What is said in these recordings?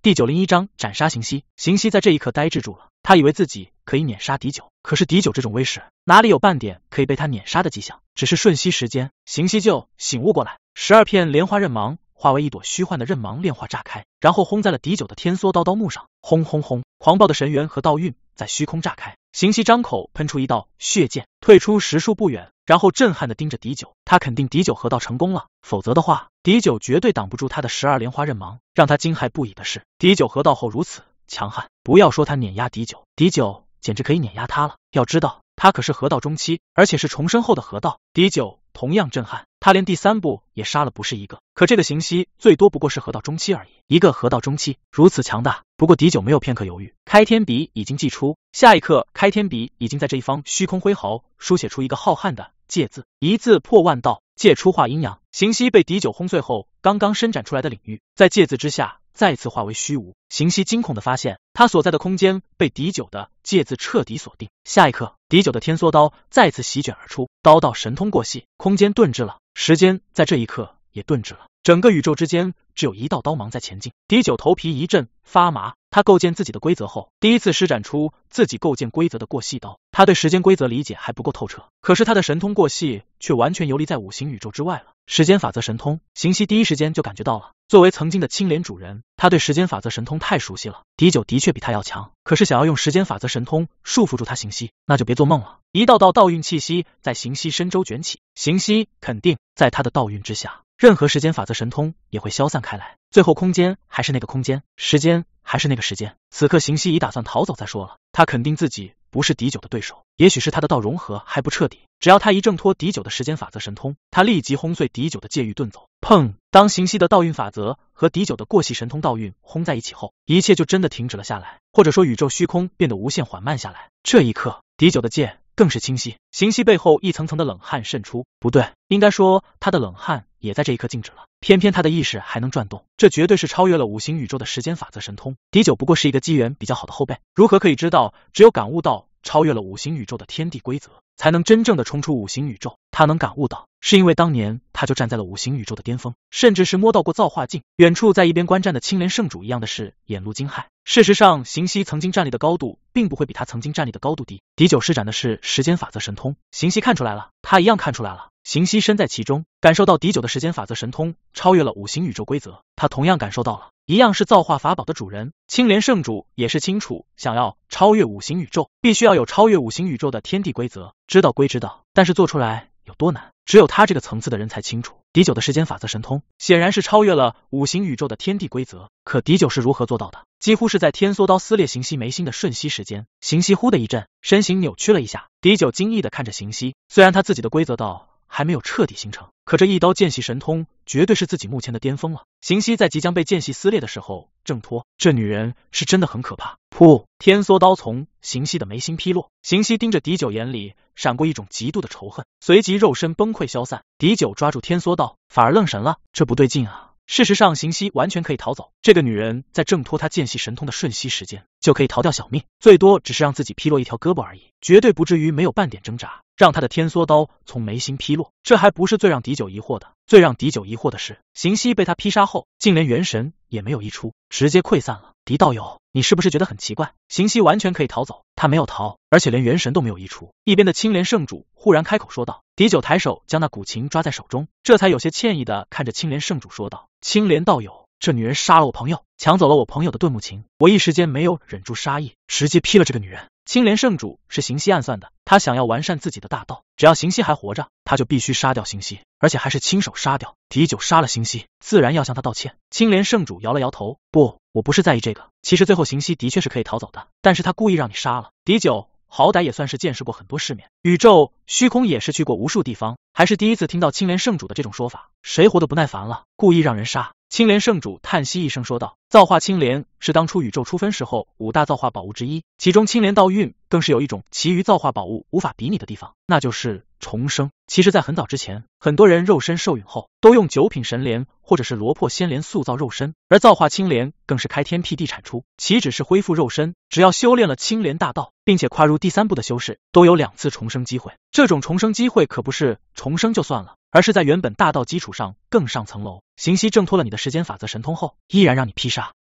第901章斩杀邢西。邢西在这一刻呆滞住了，他以为自己可以碾杀敌九，可是敌九这种威势，哪里有半点可以被他碾杀的迹象？只是瞬息时间，邢西就醒悟过来，12片莲花刃芒化为一朵虚幻的刃芒炼化炸开，然后轰在了敌九的天梭刀刀木上，轰轰轰！狂暴的神元和道韵在虚空炸开。邢西张口喷出一道血剑，退出10数步远，然后震撼地盯着敌九。他肯定敌九合道成功了，否则的话，敌九绝对挡不住他的12莲花刃芒。让他惊骇不已的是，敌九合道后如此强悍，不要说他碾压敌九，敌九简直可以碾压他了。要知道，他可是合道中期，而且是重生后的合道。敌九同样震撼，他连第3部也杀了不是一个，可这个邢西最多不过是合道中期而已。一个合道中期如此强大，不过敌九没有片刻犹豫，开天笔已经祭出。下一刻，开天笔已经在这一方虚空挥毫，书写出一个浩瀚的界字，一字破万道，界出化阴阳。邢西被敌九轰碎后，刚刚伸展出来的领域，在界字之下再次化为虚无。邢西惊恐地发现，他所在的空间被敌九的界字彻底锁定。下一刻，敌九的天梭刀再次席卷而出，刀道神通过隙，空间顿滞了，时间在这一刻也顿滞了，整个宇宙之间只有一道刀芒在前进。敌九头皮一阵发麻，他构建自己的规则后，第一次施展出自己构建规则的过隙刀。他对时间规则理解还不够透彻，可是他的神通过隙却完全游离在5行宇宙之外了。时间法则神通，邢西第一时间就感觉到了。作为曾经的青莲主人，他对时间法则神通太熟悉了。敌九的确比他要强，可是想要用时间法则神通束缚住他邢西，那就别做梦了。一道道道运气息在邢西身周卷起，邢西肯定在他的道运之下，任何时间法则神通也会消散开来，最后空间还是那个空间，时间还是那个时间。此刻邢西已打算逃走再说了，他肯定自己不是敌九的对手，也许是他的道融合还不彻底，只要他一挣脱敌九的时间法则神通，他立即轰碎敌九的界域遁走。砰！当邢西的道运法则和敌九的过隙神通道运轰在一起后，一切就真的停止了下来，或者说宇宙虚空变得无限缓慢下来。这一刻，敌九的界更是清晰，邢西背后一层层的冷汗渗出，不对，应该说他的冷汗也在这一刻静止了，偏偏他的意识还能转动，这绝对是超越了5行宇宙的时间法则神通。敌九不过是一个机缘比较好的后辈，如何可以知道只有感悟到超越了5行宇宙的天地规则，才能真正的冲出5行宇宙？他能感悟到，是因为当年他就站在了5行宇宙的巅峰，甚至是摸到过造化境。远处在一边观战的青莲圣主一样的是眼露惊骇。事实上，邢西曾经站立的高度并不会比他曾经站立的高度低。敌九施展的是时间法则神通，邢西看出来了，他一样看出来了。邢西身在其中，感受到敌九的时间法则神通超越了5行宇宙规则，他同样感受到了，一样是造化法宝的主人，青莲圣主也是清楚，想要超越5行宇宙，必须要有超越5行宇宙的天地规则。知道归知道，但是做出来有多难，只有他这个层次的人才清楚。敌九的时间法则神通显然是超越了5行宇宙的天地规则，可敌九是如何做到的？几乎是在天梭刀撕裂邢西眉心的瞬息时间，邢西忽的一震，身形扭曲了一下。敌九惊异的看着邢西，虽然他自己的规则道还没有彻底形成，可这一刀间隙神通绝对是自己目前的巅峰了。邢西在即将被间隙撕裂的时候挣脱，这女人是真的很可怕。噗！天梭刀从邢西的眉心劈落，邢西盯着敌九，眼里闪过一种极度的仇恨，随即肉身崩溃消散。敌九抓住天梭刀，反而愣神了，这不对劲啊！事实上，邢西完全可以逃走，这个女人在挣脱她间隙神通的瞬息时间就可以逃掉小命，最多只是让自己劈落一条胳膊而已，绝对不至于没有半点挣扎，让她的天梭刀从眉心劈落。这还不是最让敌九疑惑的，最让敌九疑惑的是，邢西被他劈杀后，竟连元神也没有溢出，直接溃散了。敌道友，你是不是觉得很奇怪？邢西完全可以逃走，他没有逃，而且连元神都没有溢出。一边的青莲圣主忽然开口说道。敌九抬手将那古琴抓在手中，这才有些歉意的看着青莲圣主说道：青莲道友，这女人杀了我朋友，抢走了我朋友的顿木琴，我一时间没有忍住杀意，直接劈了这个女人。青莲圣主是邢西暗算的，他想要完善自己的大道，只要邢西还活着，他就必须杀掉邢西，而且还是亲手杀掉。敌九杀了邢西，自然要向他道歉。青莲圣主摇了摇头，不，我不是在意这个。其实最后邢西的确是可以逃走的，但是他故意让你杀了。敌九好歹也算是见识过很多世面，宇宙虚空也是去过无数地方，还是第一次听到青莲圣主的这种说法，谁活得不耐烦了，故意让人杀。青莲圣主叹息一声说道，造化青莲是当初宇宙初分时候5大造化宝物之一，其中青莲道运更是有一种其余造化宝物无法比拟的地方，那就是重生。其实在很早之前，很多人肉身受允后都用9品神莲或者是罗破仙莲塑造肉身，而造化青莲更是开天辟地产出，岂止是恢复肉身，只要修炼了青莲大道，并且跨入第3步的修士，都有2次重生机会。这种重生机会可不是重生就算了，而是在原本大道基础上更上层楼。邢西挣脱了你的时间法则神通后，依然让你劈杀，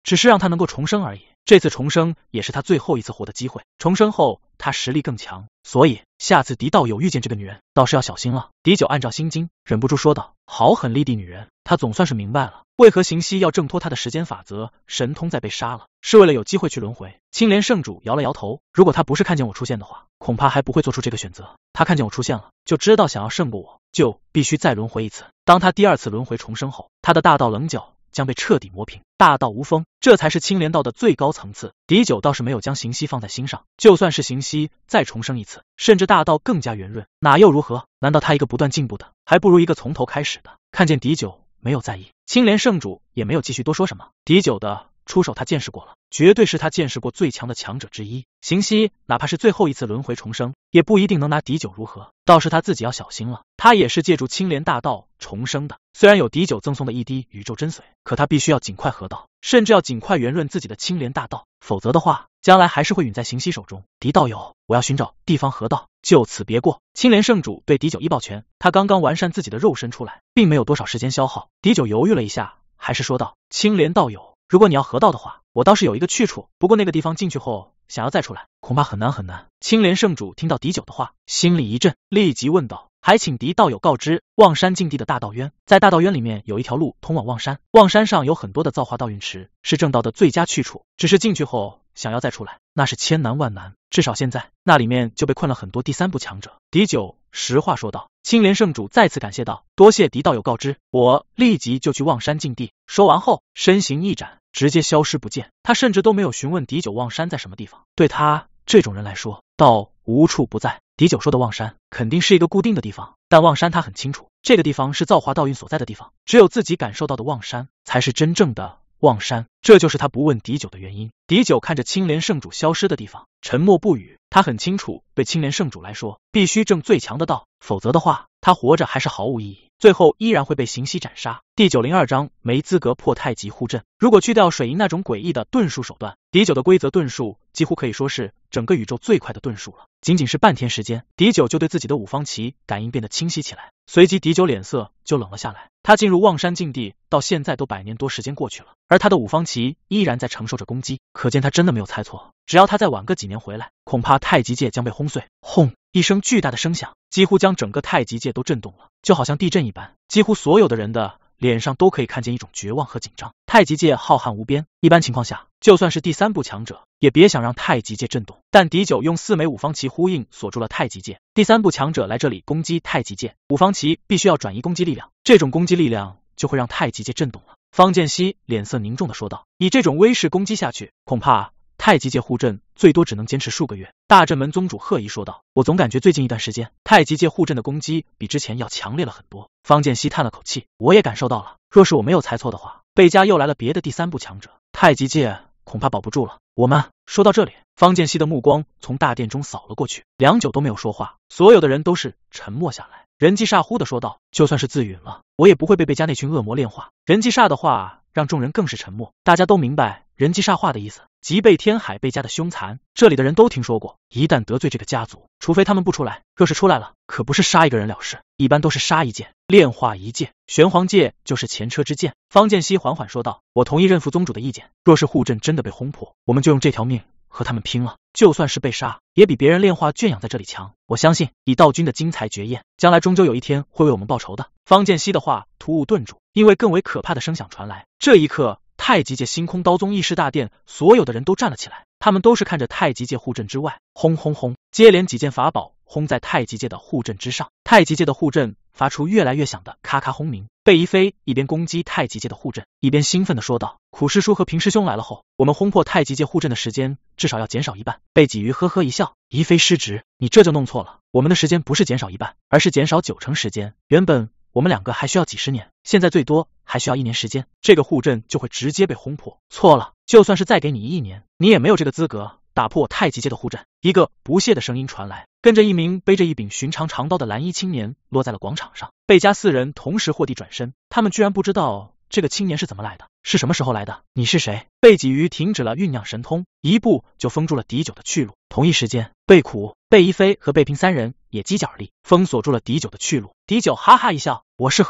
只是让他能够重生而已。这次重生也是他最后一次活的机会。重生后，他实力更强，所以下次狄道友遇见这个女人，倒是要小心了。狄九按照心经，忍不住说道：“好狠厉地女人！”他总算是明白了，为何行熙要挣脱他的时间法则，神通在被杀了，是为了有机会去轮回。青莲圣主摇了摇头，如果他不是看见我出现的话，恐怕还不会做出这个选择。他看见我出现了，就知道想要胜过我，就必须再轮回一次。当他第二次轮回重生后，他的大道棱角将被彻底磨平，大道无锋，这才是青莲道的最高层次。狄九倒是没有将行熙放在心上，就算是行熙再重生一次，甚至大道更加圆润，那又如何？难道他一个不断进步的，还不如一个从头开始的？看见狄九没有在意，青莲圣主也没有继续多说什么。狄九的出手他见识过了，绝对是他见识过最强的强者之一。行熙哪怕是最后一次轮回重生，也不一定能拿狄九如何，倒是他自己要小心了。他也是借助青莲大道重生的，虽然有狄九赠送的一滴宇宙真髓，可他必须要尽快合道，甚至要尽快圆润自己的青莲大道，否则的话，将来还是会陨在行熙手中。狄道友，我要寻找地方合道，就此别过。青莲圣主对狄九一抱拳，他刚刚完善自己的肉身出来，并没有多少时间消耗。狄九犹豫了一下，还是说道：“青莲道友，如果你要合道的话，我倒是有一个去处，不过那个地方进去后想要再出来，恐怕很难很难。”青莲圣主听到狄九的话，心里一震，立即问道：“还请狄道友告知，望山禁地的大道渊，在大道渊里面有一条路通往望山，望山上有很多的造化道运池，是正道的最佳去处。只是进去后想要再出来，那是千难万难。至少现在那里面就被困了很多第三部强者。”狄九实话说道。青莲圣主再次感谢道：“多谢狄道友告知，我立即就去望山禁地。”说完后，身形一展，直接消失不见。他甚至都没有询问狄九望山在什么地方，对他这种人来说，道无处不在。狄九说的望山肯定是一个固定的地方，但望山他很清楚，这个地方是造化道运所在的地方，只有自己感受到的望山才是真正的望山，这就是他不问狄九的原因。狄九看着青莲圣主消失的地方，沉默不语。他很清楚，对青莲圣主来说，必须证最强的道，否则的话，他活着还是毫无意义，最后依然会被行熙斩杀。第902章没资格破太极护阵。如果去掉水银那种诡异的遁术手段，狄九的规则遁术几乎可以说是整个宇宙最快的遁术了。仅仅是半天时间，狄九就对自己的五方旗感应变得清晰起来，随即狄九脸色就冷了下来。他进入望山禁地到现在都100年多时间过去了，而他的五方旗依然在承受着攻击，可见他真的没有猜错，只要他再晚个几年回来，恐怕太极界将被轰碎。轰！一声巨大的声响，几乎将整个太极界都震动了，就好像地震一般，几乎所有的人的脸上都可以看见一种绝望和紧张。太极界浩瀚无边，一般情况下，就算是第三部强者，也别想让太极界震动。但狄九用4枚五方旗呼应锁住了太极界，第三部强者来这里攻击太极界，五方旗必须要转移攻击力量，这种攻击力量就会让太极界震动了。方剑熙脸色凝重地说道：“以这种威势攻击下去，恐怕太极界护阵最多只能坚持数个月。”大阵门宗主贺仪说道：“我总感觉最近一段时间，太极界护阵的攻击比之前要强烈了很多。”方剑熙叹了口气：“我也感受到了，若是我没有猜错的话，贝家又来了别的第三部强者，太极界恐怕保不住了。我们……”说到这里，方剑熙的目光从大殿中扫了过去，良久都没有说话，所有的人都是沉默下来。人迹煞呼的说道：“就算是自陨了，我也不会被贝家那群恶魔炼化。”人迹煞的话让众人更是沉默，大家都明白人迹煞话的意思，即贝天海贝家的凶残，这里的人都听说过，一旦得罪这个家族，除非他们不出来，若是出来了，可不是杀一个人了事，一般都是杀一剑，炼化一剑，玄黄界就是前车之鉴。方剑熙缓缓说道：“我同意认副宗主的意见，若是护阵真的被轰破，我们就用这条命和他们拼了，就算是被杀，也比别人炼化圈养在这里强。我相信以道君的精彩绝艳，将来终究有一天会为我们报仇的。”方剑熙的话突兀顿住，因为更为可怕的声响传来。这一刻，太极界星空刀宗议事大殿所有的人都站了起来，他们都是看着太极界护阵之外，轰轰轰，接连几件法宝轰在太极界的护阵之上，太极界的护阵发出越来越响的咔咔轰鸣。贝一飞一边攻击太极界的护阵，一边兴奋地说道：“苦师叔和平师兄来了后，我们轰破太极界护阵的时间至少要减少一半。”贝鲫鱼呵呵一笑：“一飞失职，你这就弄错了，我们的时间不是减少一半，而是减少90%时间。原本我们2个还需要几十年，现在最多还需要1年时间，这个护阵就会直接被轰破。错了，就算是再给你1年，你也没有这个资格打破太极界的护阵。”一个不屑的声音传来，跟着一名背着一柄寻常长刀的蓝衣青年落在了广场上。贝家4人同时获地转身，他们居然不知道这个青年是怎么来的，是什么时候来的？你是谁？贝鲫鱼停止了酝酿神通，一步就封住了狄九的去路。同一时间，贝苦、贝一飞和贝平3人也犄角而立，封锁住了狄九的去路。狄九哈哈一笑：“我是何人？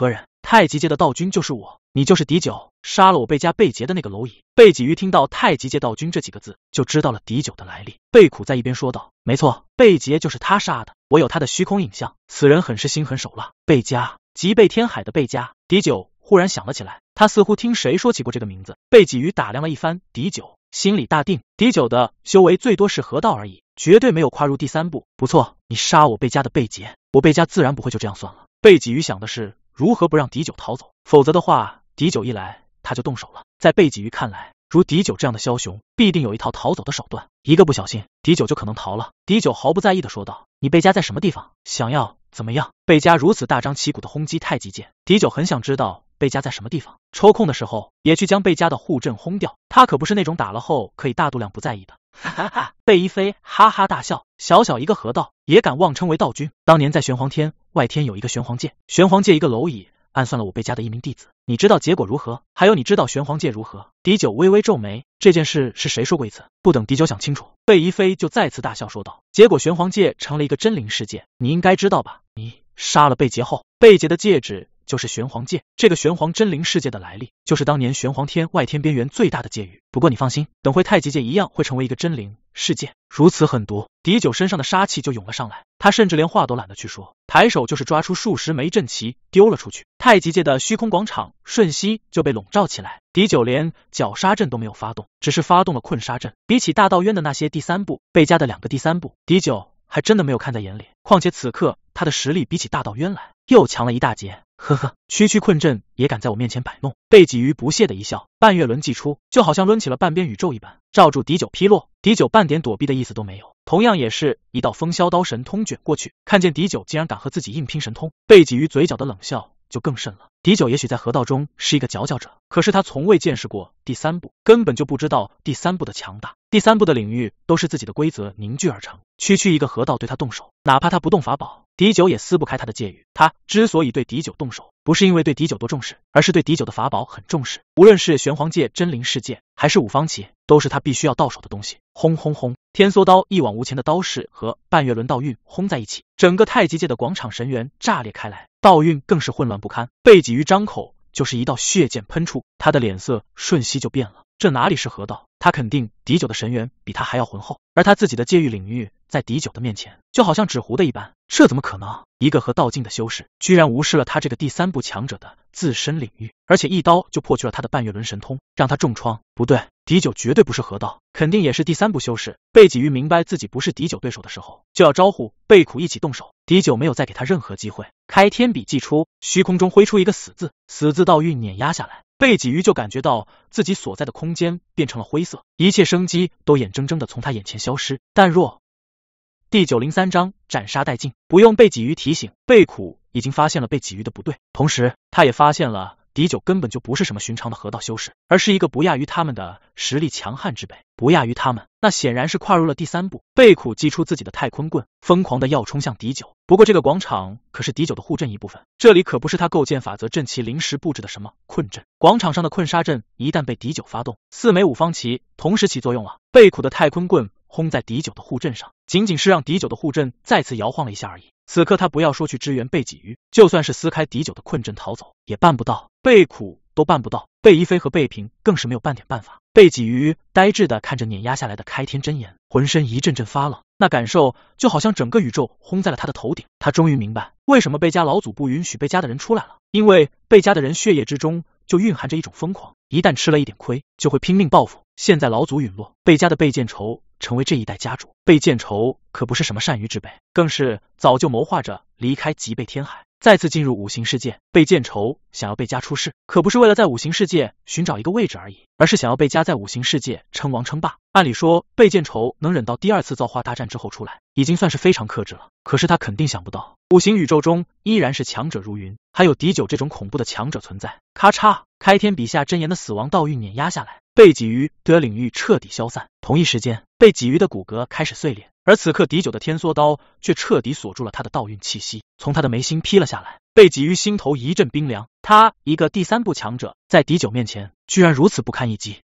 太极界的道君就是我，你就是敌九，杀了我贝家贝杰的那个蝼蚁。贝鲫鱼听到太极界道君这几个字，就知道了敌九的来历。贝苦在一边说道：没错，贝杰就是他杀的，我有他的虚空影像，此人很是心狠手辣。贝家，即贝天海的贝家。敌九忽然想了起来，他似乎听谁说起过这个名字。贝鲫鱼打量了一番敌九，心里大定，敌九的修为最多是河道而已，绝对没有跨入第3步。不错，你杀我贝家的贝杰，我贝家自然不会就这样算了。贝鲫鱼想的是如何不让敌九逃走，否则的话，敌九一来他就动手了。在贝鲫鱼看来，如敌九这样的枭雄，必定有一套逃走的手段，一个不小心，敌九就可能逃了。敌九毫不在意的说道：你贝家在什么地方？想要怎么样？贝家如此大张旗鼓的轰击太极界，敌九很想知道贝家在什么地方，抽空的时候也去将贝家的护阵轰掉。他可不是那种打了后可以大度量不在意的。哈哈哈！贝一飞哈哈大笑，小小一个河道也敢妄称为道君？当年在玄黄天外天有一个玄黄界，玄黄界一个蝼蚁暗算了我贝家的一名弟子，你知道结果如何？还有你知道玄黄界如何？敌九微微皱眉，这件事是谁说过一次？不等敌九想清楚，贝一飞就再次大笑说道：结果玄黄界成了一个真灵世界，你应该知道吧？你杀了贝杰后，贝杰的戒指就是玄黄界，这个玄黄真灵世界的来历，就是当年玄黄天外天边缘最大的界域。不过你放心，等会太极界一样会成为一个真灵世界。如此狠毒，敌九身上的杀气就涌了上来，他甚至连话都懒得去说，抬手就是抓出数十枚阵旗丢了出去。太极界的虚空广场瞬息就被笼罩起来，敌九连绞杀阵都没有发动，只是发动了困杀阵。比起大道渊的那些第3步，贝家的2个第3步，敌九还真的没有看在眼里。况且此刻他的实力比起大道渊来又强了一大截。呵呵，区困阵也敢在我面前摆弄。贝鲫鱼不屑的一笑，半月轮祭出，就好像抡起了半边宇宙一般，罩住敌九劈落。敌九半点躲避的意思都没有，同样也是一道风萧刀神通卷过去。看见敌九竟然敢和自己硬拼神通，贝鲫鱼嘴角的冷笑就更甚了。敌九也许在河道中是一个佼佼者，可是他从未见识过第3步，根本就不知道第3步的强大。第3步的领域都是自己的规则凝聚而成，区一个河道对他动手，哪怕他不动法宝，敌九也撕不开他的界域。他之所以对敌九动手，不是因为对敌九多重视，而是对敌九的法宝很重视。无论是玄黄界真灵世界还是五方旗，都是他必须要到手的东西。轰轰轰，天梭刀一往无前的刀势和半月轮道运轰在一起，整个太极界的广场神源炸裂开来，道运更是混乱不堪。贝鲫鱼张口就是一道血剑喷出，他的脸色瞬息就变了。这哪里是河道？他肯定敌九的神元比他还要浑厚，而他自己的界域领域在敌九的面前就好像纸糊的一般，这怎么可能？一个和道境的修士居然无视了他这个第3步强者的自身领域，而且一刀就破去了他的半月轮神通，让他重创。不对，敌九绝对不是河道，肯定也是第3步修士。贝鲫鱼明白自己不是敌九对手的时候，就要招呼贝苦一起动手。敌九没有再给他任何机会，开天笔祭出，虚空中挥出一个死字，死字道运碾压下来。贝鲫鱼就感觉到自己所在的空间变成了灰色，一切生机都眼睁睁的从他眼前消失。但若第903章斩杀殆尽，不用贝鲫鱼提醒，贝苦已经发现了贝鲫鱼的不对，同时他也发现了敌九根本就不是什么寻常的河道修士，而是一个不亚于他们的实力强悍之辈。不亚于他们，那显然是跨入了第3步。贝苦祭出自己的太坤棍，疯狂的要冲向敌九。不过这个广场可是敌九的护阵一部分，这里可不是他构建法则阵旗临时布置的什么困阵。广场上的困杀阵一旦被敌九发动，4枚五方旗同时起作用了。贝苦的太坤棍轰在敌九的护阵上，仅仅是让敌九的护阵再次摇晃了一下而已。此刻他不要说去支援贝鲫鱼，就算是撕开敌九的困阵逃走也办不到，贝苦都办不到，贝一飞和贝平更是没有半点办法。贝鲫鱼呆滞的看着碾压下来的开天真言，浑身一阵阵发冷，那感受就好像整个宇宙轰在了他的头顶。他终于明白为什么贝家老祖不允许贝家的人出来了，因为贝家的人血液之中就蕴含着一种疯狂，一旦吃了一点亏就会拼命报复。现在老祖陨落，贝家的贝见愁成为这一代家主。贝见愁可不是什么善于之辈，更是早就谋划着离开极贝天海，再次进入五行世界。贝见愁想要贝家出世，可不是为了在五行世界寻找一个位置而已，而是想要贝家在五行世界称王称霸。按理说贝见愁能忍到第2次造化大战之后出来，已经算是非常克制了，可是他肯定想不到五行宇宙中依然是强者如云，还有敌九这种恐怖的强者存在。咔嚓，开天笔下真言的死亡道运碾压下来，贝鲫鱼的领域彻底消散。同一时间，贝鲫鱼的骨骼开始碎裂，而此刻敌九的天梭刀却彻底锁住了他的道运气息，从他的眉心劈了下来。贝鲫鱼心头一阵冰凉，他一个第3步强者，在敌九面前居然如此不堪一击。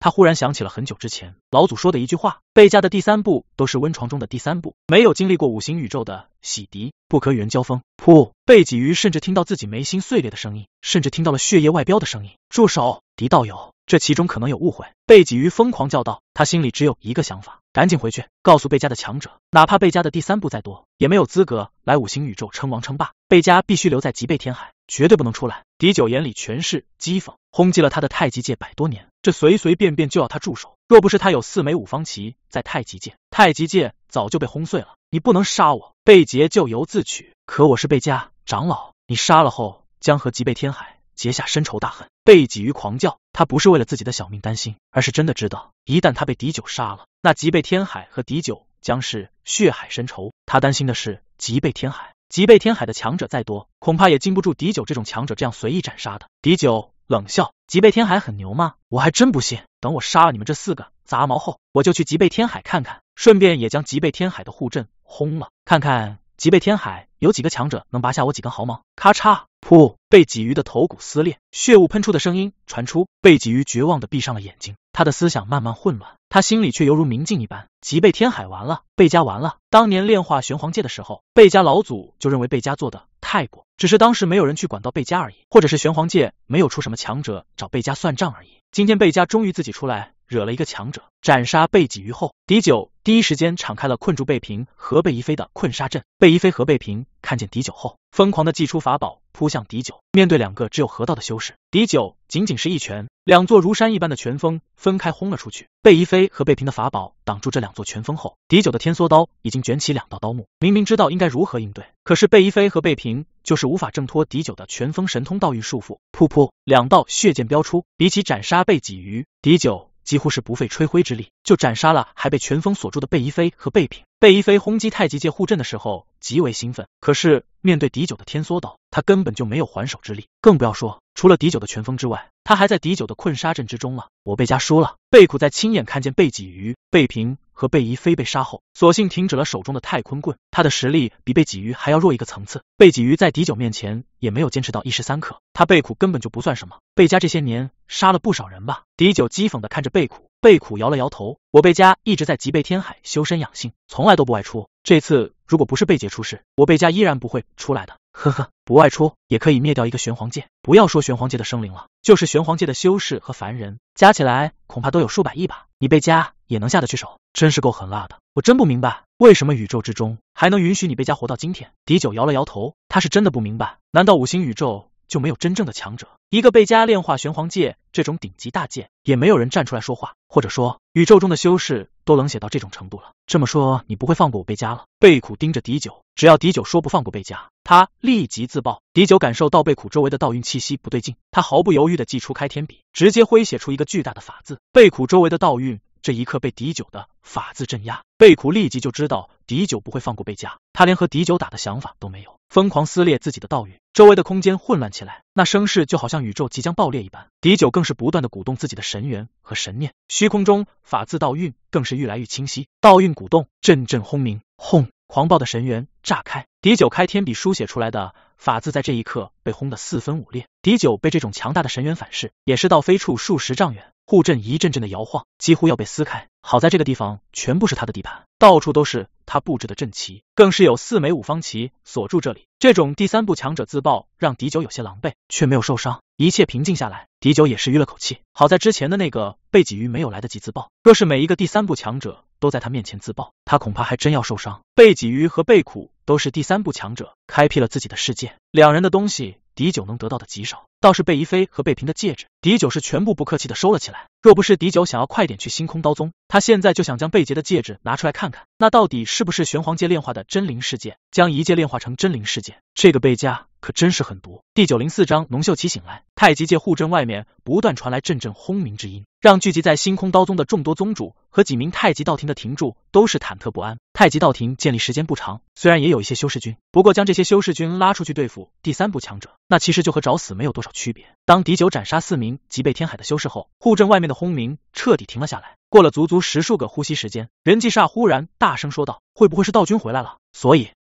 他忽然想起了很久之前老祖说的一句话：贝家的第三步都是温床中的第三步，没有经历过五行宇宙的洗涤，不可与人交锋。噗！贝鲫鱼甚至听到自己眉心碎裂的声音，甚至听到了血液外飙的声音。住手！狄道友，这其中可能有误会。贝鲫鱼疯狂叫道，他心里只有一个想法：赶紧回去告诉贝家的强者，哪怕贝家的第三步再多，也没有资格来五行宇宙称王称霸。贝家必须留在极贝天海，绝对不能出来。狄九眼里全是讥讽，轰击了他的太极界100多年，这随随便便就要他住手。若不是他有4枚五方旗在太极界，太极界早就被轰碎了。你不能杀我，贝劫咎由自取。可我是贝家长老，你杀了后将和极贝天海结下深仇大恨。贝鲫鱼狂叫，他不是为了自己的小命担心，而是真的知道，一旦他被狄九杀了，那极贝天海和狄九将是血海深仇。他担心的是极贝天海，极贝天海的强者再多，恐怕也经不住狄九这种强者这样随意斩杀的。狄九冷笑，极贝天海很牛吗？我还真不信。等我杀了你们这4个杂毛后，我就去极贝天海看看，顺便也将极贝天海的护阵轰了，看看极贝天海有几个强者能拔下我几根毫毛。咔嚓！噗！贝鲫鱼的头骨撕裂，血雾喷出的声音传出。贝鲫鱼绝望地闭上了眼睛，他的思想慢慢混乱，他心里却犹如明镜一般。极贝天海完了，贝家完了。当年炼化玄黄界的时候，贝家老祖就认为贝家做的太过，只是当时没有人去管到贝家而已，或者是玄黄界没有出什么强者找贝家算账而已。今天贝家终于自己出来惹了一个强者，斩杀贝鲫鱼后，狄九第一时间敞开了困住贝平和贝宜妃的困杀阵。贝宜妃和贝平看见狄九后，疯狂的祭出法宝扑向狄九。面对2个只有合道的修士，狄九仅仅是一拳，2座如山一般的拳锋分开轰了出去。贝宜妃和贝平的法宝挡住这2座拳锋后，狄九的天梭刀已经卷起2道刀目，明明知道应该如何应对，可是贝宜妃和贝平就是无法挣脱狄九的拳锋神通道运束缚。噗噗，2道血剑飙出，比起斩杀贝鲫鱼，狄九几乎是不费吹灰之力就斩杀了还被拳锋锁住的贝宜妃和贝平。贝宜妃轰击太极界护阵的时候极为兴奋，可是面对狄九的天梭刀，他根本就没有还手之力，更不要说除了狄九的拳锋之外，他还在狄九的困杀阵之中了。我贝家输了。贝苦在亲眼看见贝鲫鱼、贝平和贝宜妃被杀后，索性停止了手中的太坤棍，他的实力比贝鲫鱼还要弱一个层次。贝鲫鱼在狄九面前也没有坚持到1时3刻，他贝苦根本就不算什么。贝家这些年杀了不少人吧？狄九讥讽地看着贝苦，贝苦摇了摇头，我贝家一直在极贝天海修身养性，从来都不外出。这次如果不是贝姐出事，我贝家依然不会出来的。呵呵，不外出也可以灭掉一个玄黄界，不要说玄黄界的生灵了，就是玄黄界的修士和凡人加起来恐怕都有数百亿吧，你贝家也能下得去手，真是够狠辣的。我真不明白为什么宇宙之中还能允许你贝家活到今天。狄九摇了摇头，他是真的不明白，难道五行宇宙就没有真正的强者？一个贝家炼化玄黄界这种顶级大界，也没有人站出来说话，或者说宇宙中的修士都冷血到这种程度了。这么说你不会放过我贝家了？贝苦盯着狄九，只要狄九说不放过贝家，他立即自爆。狄九感受到贝苦周围的道运气息不对劲，他毫不犹豫地祭出开天笔，直接挥写出一个巨大的法字。贝苦周围的道运这一刻被狄九的法字镇压，贝苦立即就知道狄九不会放过贝家，他连和狄九打的想法都没有，疯狂撕裂自己的道运，周围的空间混乱起来，那声势就好像宇宙即将爆裂一般。狄九更是不断的鼓动自己的神元和神念，虚空中法字道运更是愈来愈清晰，道运鼓动，阵阵轰鸣，轰！狂暴的神元炸开，狄九开天笔书写出来的法字在这一刻被轰得4分5裂。狄九被这种强大的神元反噬，也是到飞处数10丈远，护阵一阵阵的摇晃，几乎要被撕开。好在这个地方全部是他的地盘，到处都是他布置的阵旗，更是有4枚五方旗锁住这里。这种第三步强者自爆让狄九有些狼狈，却没有受伤。一切平静下来，狄九也是吁了口气，好在之前的那个贝鲫鱼没有来得及自爆，若是每一个第三步强者都在他面前自爆，他恐怕还真要受伤。贝鲫鱼和贝苦都是第三步强者，开辟了自己的世界，两人的东西狄九能得到的极少，倒是贝宜妃和贝平的戒指，狄九是全部不客气的收了起来。若不是狄九想要快点去星空刀宗，他现在就想将贝杰的戒指拿出来看看，那到底是不是玄黄界炼化的真灵世界，将一界炼化成真灵世界。这个贝家可真是狠毒。第904章龙秀奇醒来，太极界护阵外面不断传来阵阵轰鸣之音，让聚集在星空刀宗的众多宗主和几名太极道庭的庭主都是忐忑不安。太极道庭建立时间不长，虽然也有一些修士军，不过将这些修士军拉出去对付第三步强者，那其实就和找死没有多少区别。当狄九斩杀4名极贝天海的修士后，护阵外面的轰鸣彻底停了下来。过了足足10数个呼吸时间，任继煞忽然大声说道：“会不会是道君回来了？”所以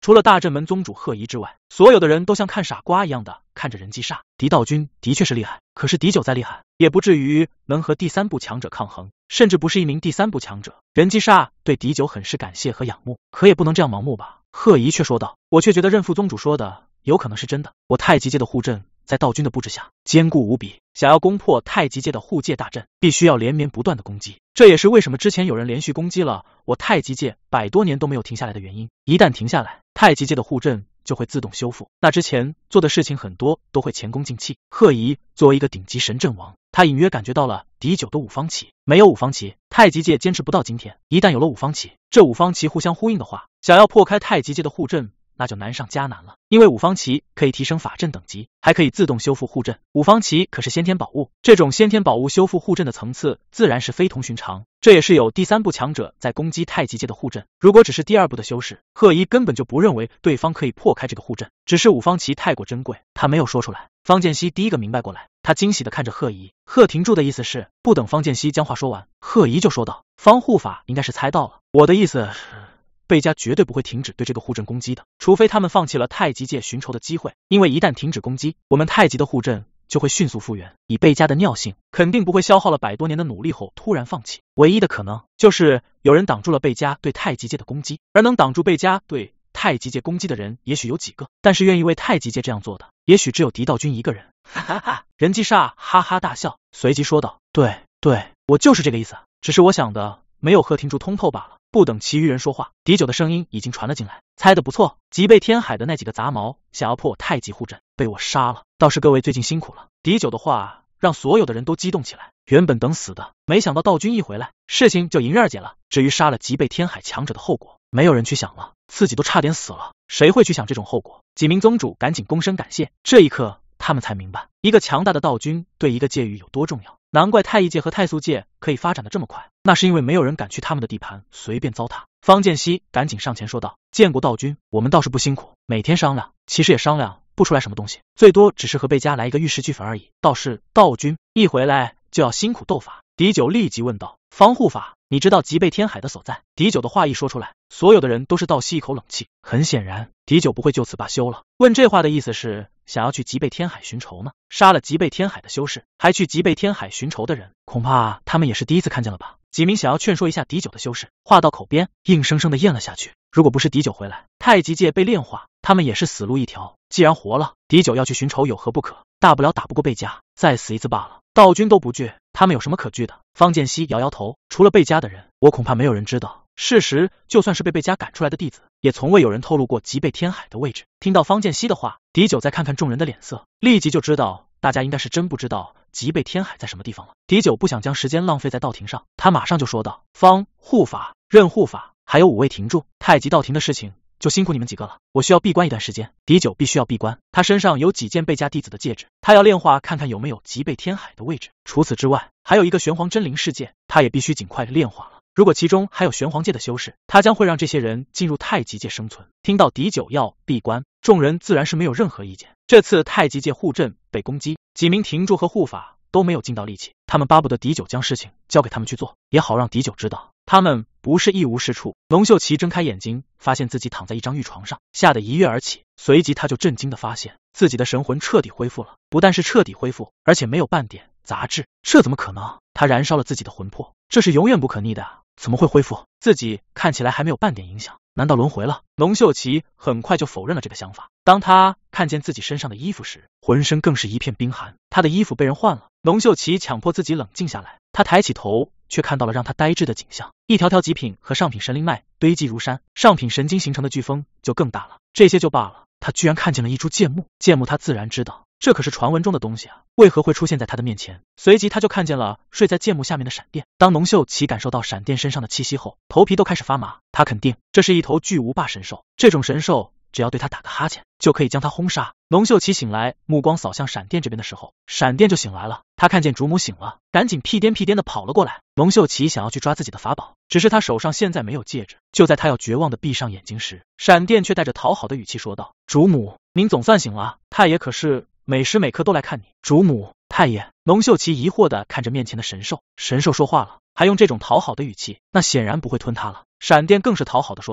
除了大正门宗主贺仪之外，所有的人都像看傻瓜一样的看着人机煞。狄道君的确是厉害，可是狄九再厉害，也不至于能和第三部强者抗衡，甚至不是一名第三部强者。人机煞对狄九很是感谢和仰慕，可也不能这样盲目吧。贺仪却说道，我却觉得任副宗主说的有可能是真的。我太极界的护阵在道君的布置下坚固无比，想要攻破太极界的护界大阵，必须要连绵不断的攻击。这也是为什么之前有人连续攻击了我太极界100多年都没有停下来的原因。一旦停下来，太极界的护阵就会自动修复，那之前做的事情很多都会前功尽弃。贺仪作为一个顶级神阵王，他隐约感觉到了狄九的五方旗，没有五方旗，太极界坚持不到今天。一旦有了五方旗，这五方旗互相呼应的话，想要破开太极界的护阵那就难上加难了。因为五方旗可以提升法阵等级，还可以自动修复护阵。五方旗可是先天宝物，这种先天宝物修复护阵的层次自然是非同寻常。这也是有第三部强者在攻击太极界的护阵，如果只是第二部的修士，贺仪根本就不认为对方可以破开这个护阵，只是五方旗太过珍贵，他没有说出来。方剑熙第一个明白过来，他惊喜地看着贺仪。贺廷柱的意思是，不等方剑熙将话说完，贺仪就说道，方护法应该是猜到了，我的意思是贝家绝对不会停止对这个护阵攻击的，除非他们放弃了太极界寻仇的机会，因为一旦停止攻击，我们太极的护阵就会迅速复原。以贝家的尿性，肯定不会消耗了100多年的努力后突然放弃。唯一的可能就是有人挡住了贝家对太极界的攻击，而能挡住贝家对太极界攻击的人也许有几个，但是愿意为太极界这样做的也许只有狄道君一个人。哈哈哈！人机煞哈哈大笑，随即说道，对，我就是这个意思，只是我想的没有贺廷柱通透罢了。不等其余人说话，狄九的声音已经传了进来，猜得不错，极背天海的那几个杂毛想要破我太极护阵，被我杀了，倒是各位最近辛苦了。狄九的话让所有的人都激动起来，原本等死的，没想到道君一回来，事情就迎刃而解了。至于杀了极背天海强者的后果，没有人去想了，自己都差点死了，谁会去想这种后果？几名宗主赶紧躬身感谢，这一刻他们才明白，一个强大的道君对一个界域有多重要。难怪太一界和太素界可以发展的这么快，那是因为没有人敢去他们的地盘随便糟蹋。方剑熙赶紧上前说道，见过道君，我们倒是不辛苦，每天商量，其实也商量不出来什么东西，最多只是和贝家来一个玉石俱焚而已。倒是道君一回来就要辛苦斗法。狄九立即问道，方护法，你知道极背天海的所在？狄九的话一说出来，所有的人都是倒吸一口冷气。很显然，狄九不会就此罢休了。问这话的意思是想要去极背天海寻仇呢？杀了极背天海的修士，还去极背天海寻仇的人，恐怕他们也是第一次看见了吧？几名想要劝说一下狄九的修士，话到口边，硬生生的咽了下去。如果不是狄九回来，太极界被炼化，他们也是死路一条。既然活了，狄九要去寻仇有何不可？大不了打不过贝家，再死一次罢了。道君都不惧，他们有什么可惧的？方剑熙摇摇头，除了贝家的人，我恐怕没有人知道。事实就算是被贝家赶出来的弟子，也从未有人透露过极背天海的位置。听到方剑熙的话，狄九再看看众人的脸色，立即就知道大家应该是真不知道极背天海在什么地方了。狄九不想将时间浪费在道庭上，他马上就说道，方护法、任护法还有5位庭柱，太极道庭的事情就辛苦你们几个了，我需要闭关一段时间。狄九必须要闭关，他身上有几件贝家弟子的戒指，他要炼化看看有没有极背天海的位置。除此之外，还有一个玄黄真灵世界，他也必须尽快炼化了。如果其中还有玄黄界的修士，他将会让这些人进入太极界生存。听到狄九要闭关，众人自然是没有任何意见。这次太极界护阵被攻击，几名庭柱和护法都没有尽到力气，他们巴不得狄九将事情交给他们去做，也好让狄九知道他们不是一无是处。龙秀奇睁开眼睛，发现自己躺在一张玉床上，吓得一跃而起，随即他就震惊的发现自己的神魂彻底恢复了，不但是彻底恢复，而且没有半点杂质。这怎么可能？他燃烧了自己的魂魄，这是永远不可逆的啊！怎么会恢复？自己看起来还没有半点影响，难道轮回了？龙秀奇很快就否认了这个想法。当他看见自己身上的衣服时，浑身更是一片冰寒，他的衣服被人换了。龙秀奇强迫自己冷静下来，他抬起头，却看到了让他呆滞的景象，一条条极品和上品神灵脉堆积如山，上品神经形成的飓风就更大了。这些就罢了，他居然看见了一株剑木，剑木他自然知道，这可是传闻中的东西啊，为何会出现在他的面前？随即他就看见了睡在剑木下面的闪电。当龙秀奇感受到闪电身上的气息后，头皮都开始发麻。他肯定这是一头巨无霸神兽，这种神兽只要对他打个哈欠，就可以将他轰杀。龙秀奇醒来，目光扫向闪电这边的时候，闪电就醒来了。他看见主母醒了，赶紧屁颠屁颠的跑了过来。龙秀奇想要去抓自己的法宝，只是他手上现在没有戒指。就在他要绝望的闭上眼睛时，闪电却带着讨好的语气说道，主母，您总算醒了，太爷可是每时每刻都来看你。主母，太爷。龙秀奇疑惑的看着面前的神兽，神兽说话了，还用这种讨好的语气，那显然不会吞他了。闪电更是讨好的说道，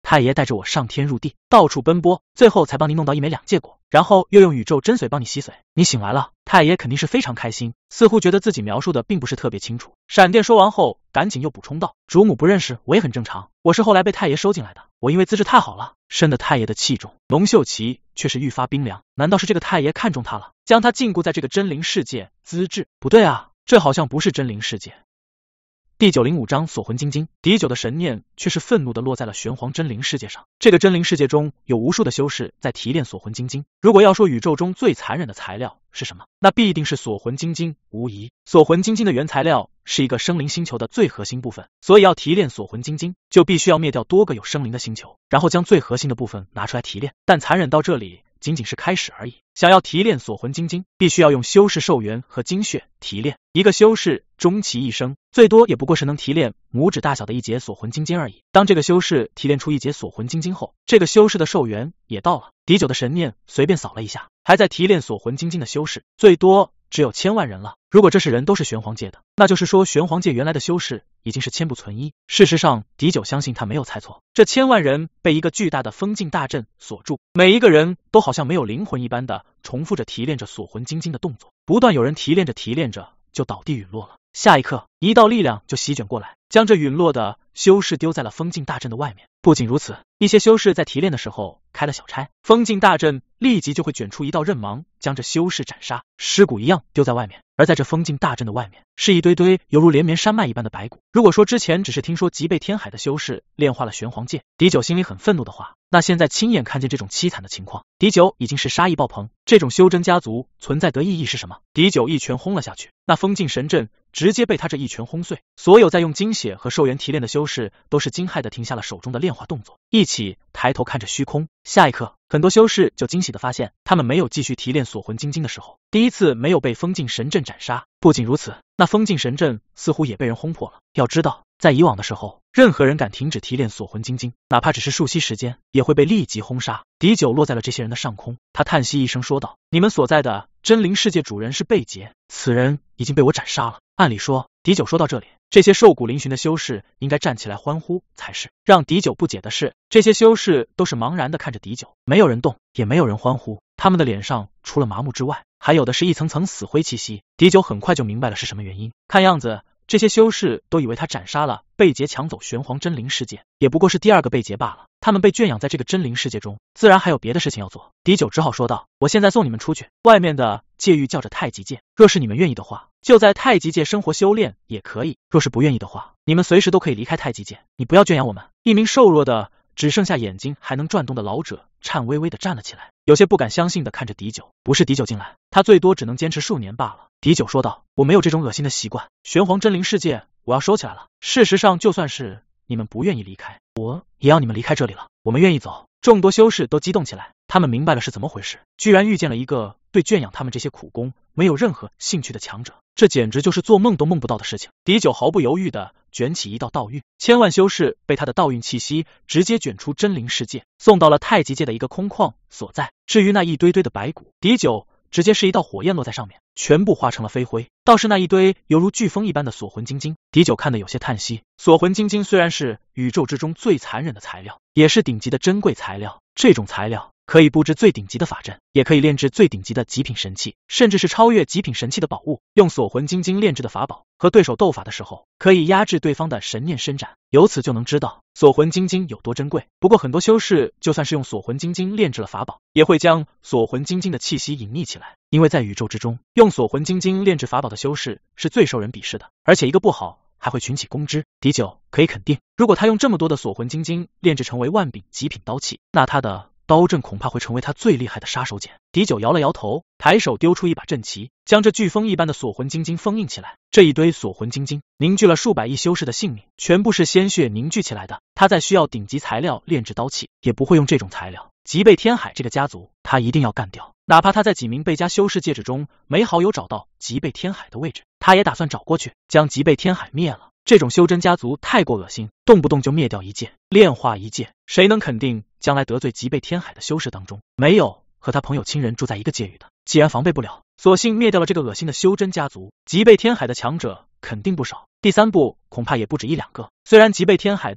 太爷带着我上天入地，到处奔波，最后才帮你弄到一枚2戒果，然后又用宇宙真髓帮你吸髓。你醒来了。太爷肯定是非常开心，似乎觉得自己描述的并不是特别清楚。闪电说完后，赶紧又补充道：主母不认识我也很正常，我是后来被太爷收进来的。我因为资质太好了，深得太爷的器重。龙秀奇却是愈发冰凉，难道是这个太爷看中他了，将他禁锢在这个真灵世界？资质不对啊，这好像不是真灵世界。第905章锁魂晶晶。敌九的神念却是愤怒地落在了玄黄真灵世界上。这个真灵世界中有无数的修士在提炼锁魂晶晶。如果要说宇宙中最残忍的材料是什么，那必定是锁魂晶晶，无疑。锁魂晶晶的原材料是一个生灵星球的最核心部分，所以要提炼锁魂晶晶，就必须要灭掉多个有生灵的星球，然后将最核心的部分拿出来提炼。但残忍到这里仅仅是开始而已。想要提炼锁魂晶晶，必须要用修士寿元和精血提炼。一个修士终其一生，最多也不过是能提炼拇指大小的一节锁魂晶晶而已。当这个修士提炼出一节锁魂晶晶后，这个修士的寿元也到了。敌九的神念随便扫了一下，还在提炼锁魂晶晶的修士，最多只有1000万人了。如果这是人都是玄黄界的，那就是说玄黄界原来的修士已经是千不存一。事实上，敌九相信他没有猜错，这1000万人被一个巨大的封禁大阵锁住，每一个人都好像没有灵魂一般的重复着提炼着锁魂晶晶的动作，不断有人提炼着就倒地陨落了。下一刻，一道力量就席卷过来，将这陨落的修士丢在了封禁大阵的外面。不仅如此，一些修士在提炼的时候开了小差，封禁大阵立即就会卷出一道刃芒，将这修士斩杀，尸骨一样丢在外面。而在这封禁大阵的外面，是一堆堆犹如连绵山脉一般的白骨。如果说之前只是听说极背天海的修士炼化了玄黄界，敌九心里很愤怒的话，那现在亲眼看见这种凄惨的情况，敌九已经是杀意爆棚。这种修真家族存在的意义是什么？敌九一拳轰了下去，那封禁神阵直接被他这一拳轰碎。所有在用精血和寿元提炼的修士都是惊骇的停下了手中的炼化动作，一起抬头看着虚空。下一刻，很多修士就惊喜的发现，他们没有继续提炼锁魂晶晶的时候，第一次没有被封禁神阵斩杀。不仅如此，那封禁神阵似乎也被人轰破了。要知道，在以往的时候，任何人敢停止提炼锁魂晶晶，哪怕只是数息时间，也会被立即轰杀。敌九落在了这些人的上空，他叹息一声说道：你们所在的真灵世界主人是贝杰，此人已经被我斩杀了。按理说，敌九说到这里，这些瘦骨嶙峋的修士应该站起来欢呼才是。让敌九不解的是，这些修士都是茫然的看着敌九，没有人动，也没有人欢呼，他们的脸上除了麻木之外，还有的是一层层死灰气息。敌九很快就明白了是什么原因，看样子这些修士都以为他斩杀了贝杰，抢走玄黄真灵世界，也不过是第二个贝杰罢了。他们被圈养在这个真灵世界中，自然还有别的事情要做。敌九只好说道：我现在送你们出去，外面的界域叫着太极界，若是你们愿意的话，就在太极界生活修炼也可以，若是不愿意的话，你们随时都可以离开太极界，你不要圈养我们。一名瘦弱的只剩下眼睛还能转动的老者颤巍巍的站了起来，有些不敢相信的看着敌九。不是敌九进来，他最多只能坚持数年罢了。敌九说道：我没有这种恶心的习惯，玄黄真灵世界我要收起来了。事实上，就算是你们不愿意离开，我也要你们离开这里了。我们愿意走。众多修士都激动起来，他们明白了是怎么回事，居然遇见了一个对圈养他们这些苦工没有任何兴趣的强者，这简直就是做梦都梦不到的事情。敌九毫不犹豫的卷起一道道运，千万修士被他的道运气息直接卷出真灵世界，送到了太极界的一个空旷所在。至于那一堆堆的白骨，敌九直接是一道火焰落在上面，全部化成了飞灰。倒是那一堆犹如飓风一般的锁魂晶晶，敌九看得有些叹息。锁魂晶晶虽然是宇宙之中最残忍的材料，也是顶级的珍贵材料，这种材料可以布置最顶级的法阵，也可以炼制最顶级的极品神器，甚至是超越极品神器的宝物。用锁魂晶晶炼制的法宝，和对手斗法的时候，可以压制对方的神念伸展，由此就能知道锁魂晶晶有多珍贵。不过很多修士就算是用锁魂晶晶炼制了法宝，也会将锁魂晶晶的气息隐匿起来，因为在宇宙之中，用锁魂晶晶炼制法宝的修士是最受人鄙视的，而且一个不好还会群起攻之。敌九可以肯定，如果他用这么多的锁魂晶晶炼制成为万柄极品刀器，那他的刀阵恐怕会成为他最厉害的杀手锏。敌九摇了摇头，抬手丢出一把阵旗，将这飓风一般的锁魂晶晶封印起来。这一堆锁魂晶晶凝聚了数百亿修士的性命，全部是鲜血凝聚起来的。他在需要顶级材料炼制刀器，也不会用这种材料。极背天海这个家族，他一定要干掉。哪怕他在几名贝家修士戒指中没好友找到极背天海的位置，他也打算找过去将极背天海灭了。这种修真家族太过恶心，动不动就灭掉一界，炼化一界，谁能肯定将来得罪极背天海的修士当中没有和他朋友亲人住在一个界域的？既然防备不了，索性灭掉了这个恶心的修真家族。极背天海的强者肯定不少，第三步恐怕也不止1-2个。虽然极背天海的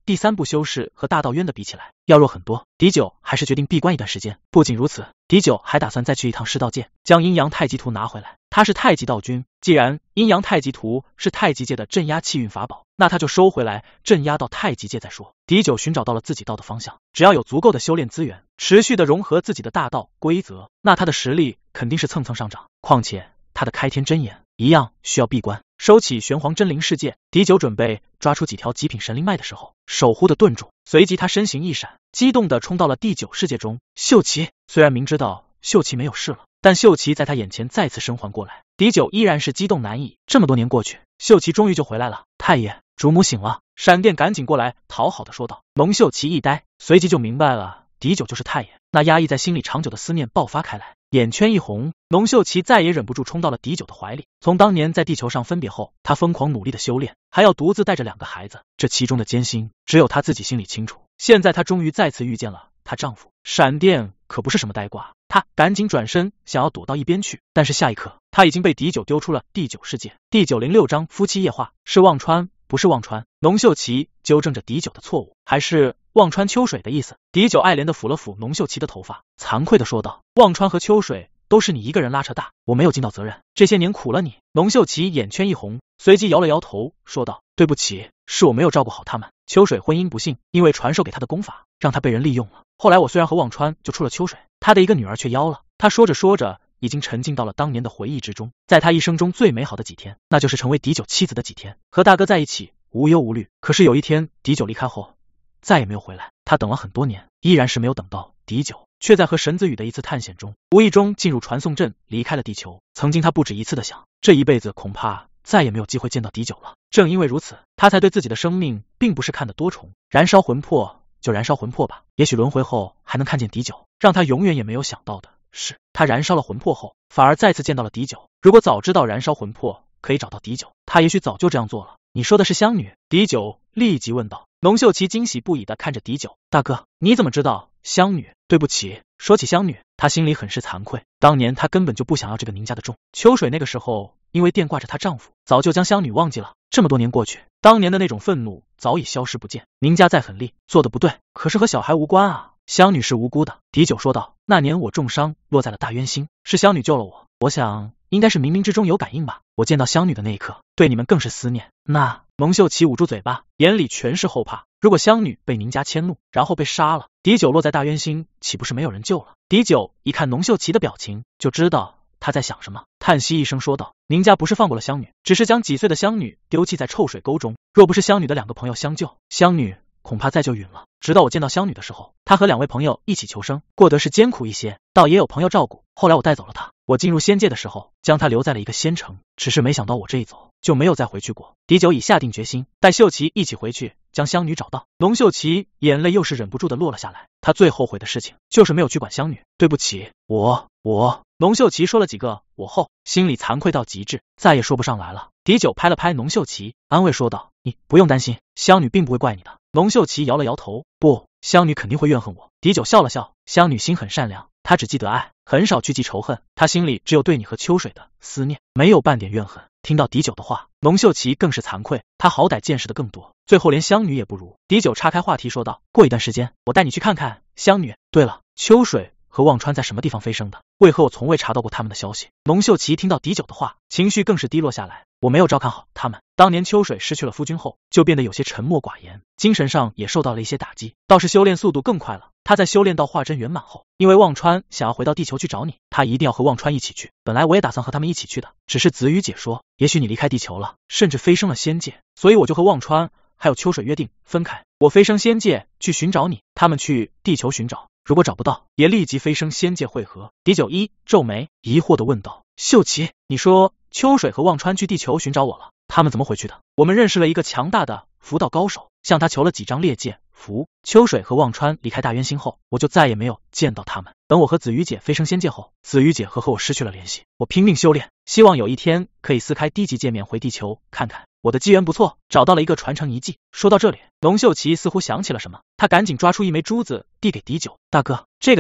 第三部修士和大道渊的比起来要弱很多。狄九还是决定闭关一段时间。不仅如此，狄九还打算再去一趟师道界，将阴阳太极图拿回来。他是太极道君，既然阴阳太极图是太极界的镇压气运法宝，那他就收回来镇压到太极界再说。狄九寻找到了自己道的方向，只要有足够的修炼资源，持续的融合自己的大道规则，那他的实力肯定是蹭蹭上涨。况且他的开天真眼一样需要闭关。收起玄黄真灵世界，狄九准备抓出几条极品神灵脉的时候，守护的顿住，随即他身形一闪，激动的冲到了第9世界中。秀琪虽然明知道秀琪没有事了，但秀琪在他眼前再次生还过来，狄九依然是激动难抑。这么多年过去，秀琪终于就回来了。太爷，主母醒了。闪电赶紧过来讨好的说道。蒙秀琪一呆，随即就明白了狄九就是太爷。那压抑在心里长久的思念爆发开来，眼圈一红，蒙秀琪再也忍不住冲到了狄九的怀里。从当年在地球上分别后，他疯狂努力的修炼，还要独自带着2个孩子，这其中的艰辛只有他自己心里清楚。现在他终于再次遇见了她丈夫。闪电可不是什么呆瓜，他赶紧转身想要躲到一边去，但是下一刻他已经被狄九丢出了第9世界。第906章夫妻夜话，是忘川不是忘川。农秀琪纠正着狄九的错误，还是忘川秋水的意思。狄九爱怜的抚了抚农秀琪的头发，惭愧的说道，忘川和秋水都是你一个人拉扯大，我没有尽到责任，这些年苦了你。农秀琪眼圈一红，随即摇了摇头说道，对不起，是我没有照顾好他们。秋水婚姻不幸，因为传授给他的功法让他被人利用了，后来我虽然和忘川就出了秋水，他的一个女儿却夭了。他说着说着已经沉浸到了当年的回忆之中。在他一生中最美好的几天，那就是成为狄九妻子的几天，和大哥在一起无忧无虑。可是有一天狄九离开后再也没有回来，他等了很多年，依然是没有等到狄九，却在和神子羽的一次探险中无意中进入传送阵，离开了地球。曾经他不止一次的想，这一辈子恐怕再也没有机会见到狄九了。正因为如此，他才对自己的生命并不是看得多重，燃烧魂魄就燃烧魂魄吧，也许轮回后还能看见狄九。让他永远也没有想到的是，他燃烧了魂魄后反而再次见到了狄九。如果早知道燃烧魂魄可以找到狄九，他也许早就这样做了。你说的是香女？狄九立即问道。农秀琪惊喜不已的看着狄九，大哥，你怎么知道香女？对不起，说起香女，他心里很是惭愧，当年他根本就不想要这个宁家的重。秋水那个时候因为惦挂着她丈夫，早就将香女忘记了。这么多年过去，当年的那种愤怒早已消失不见。宁家再狠厉，做的不对，可是和小孩无关啊。香女是无辜的，狄九说道。那年我重伤落在了大渊星，是香女救了我，我想应该是冥冥之中有感应吧。我见到香女的那一刻，对你们更是思念。那蒙秀琪捂住嘴巴，眼里全是后怕。如果香女被宁家迁怒，然后被杀了，狄九落在大渊星，岂不是没有人救了？狄九一看农秀琪的表情，就知道他在想什么，叹息一声说道，宁家不是放过了香女，只是将几岁的香女丢弃在臭水沟中，若不是香女的2个朋友相救，香女恐怕再就陨了。直到我见到香女的时候，她和2位朋友一起求生，过得是艰苦一些，倒也有朋友照顾。后来我带走了她，我进入仙界的时候，将她留在了一个仙城，只是没想到我这一走就没有再回去过。狄九已下定决心，带秀琪一起回去将香女找到。农秀琪眼泪又是忍不住的落了下来，她最后悔的事情就是没有去管香女。对不起，农秀琪说了几个我后，心里惭愧到极致，再也说不上来了。狄九拍了拍农秀琪，安慰说道，你不用担心，香女并不会怪你的。农秀琪摇了摇头，不，香女肯定会怨恨我。狄九笑了笑，香女心很善良，她只记得爱，很少去记仇恨，她心里只有对你和秋水的思念，没有半点怨恨。听到狄九的话，农秀琪更是惭愧，她好歹见识的更多，最后连香女也不如。狄九岔开话题说道，过一段时间我带你去看看香女。对了，秋水和忘川在什么地方飞升的？为何我从未查到过他们的消息？农秀琪听到狄九的话，情绪更是低落下来。我没有照看好他们，当年秋水失去了夫君后，就变得有些沉默寡言，精神上也受到了一些打击，倒是修炼速度更快了。他在修炼到化真圆满后，因为忘川想要回到地球去找你，他一定要和忘川一起去。本来我也打算和他们一起去的，只是子瑜姐说，也许你离开地球了，甚至飞升了仙界，所以我就和忘川还有秋水约定分开，我飞升仙界去寻找你，他们去地球寻找，如果找不到，也立即飞升仙界会合。狄九一皱眉，疑惑的问道，秀琪，你说秋水和忘川去地球寻找我了，他们怎么回去的？我们认识了一个强大的符道高手，向他求了几张烈剑符。秋水和忘川离开大渊星后，我就再也没有见到他们。等我和子瑜姐飞升仙界后，子瑜姐和我失去了联系，我拼命修炼，希望有一天可以撕开低级界面回地球看看。我的机缘不错，找到了一个传承遗迹。说到这里，农秀琪似乎想起了什么，他赶紧抓出一枚珠子递给狄九，大哥，这个给你，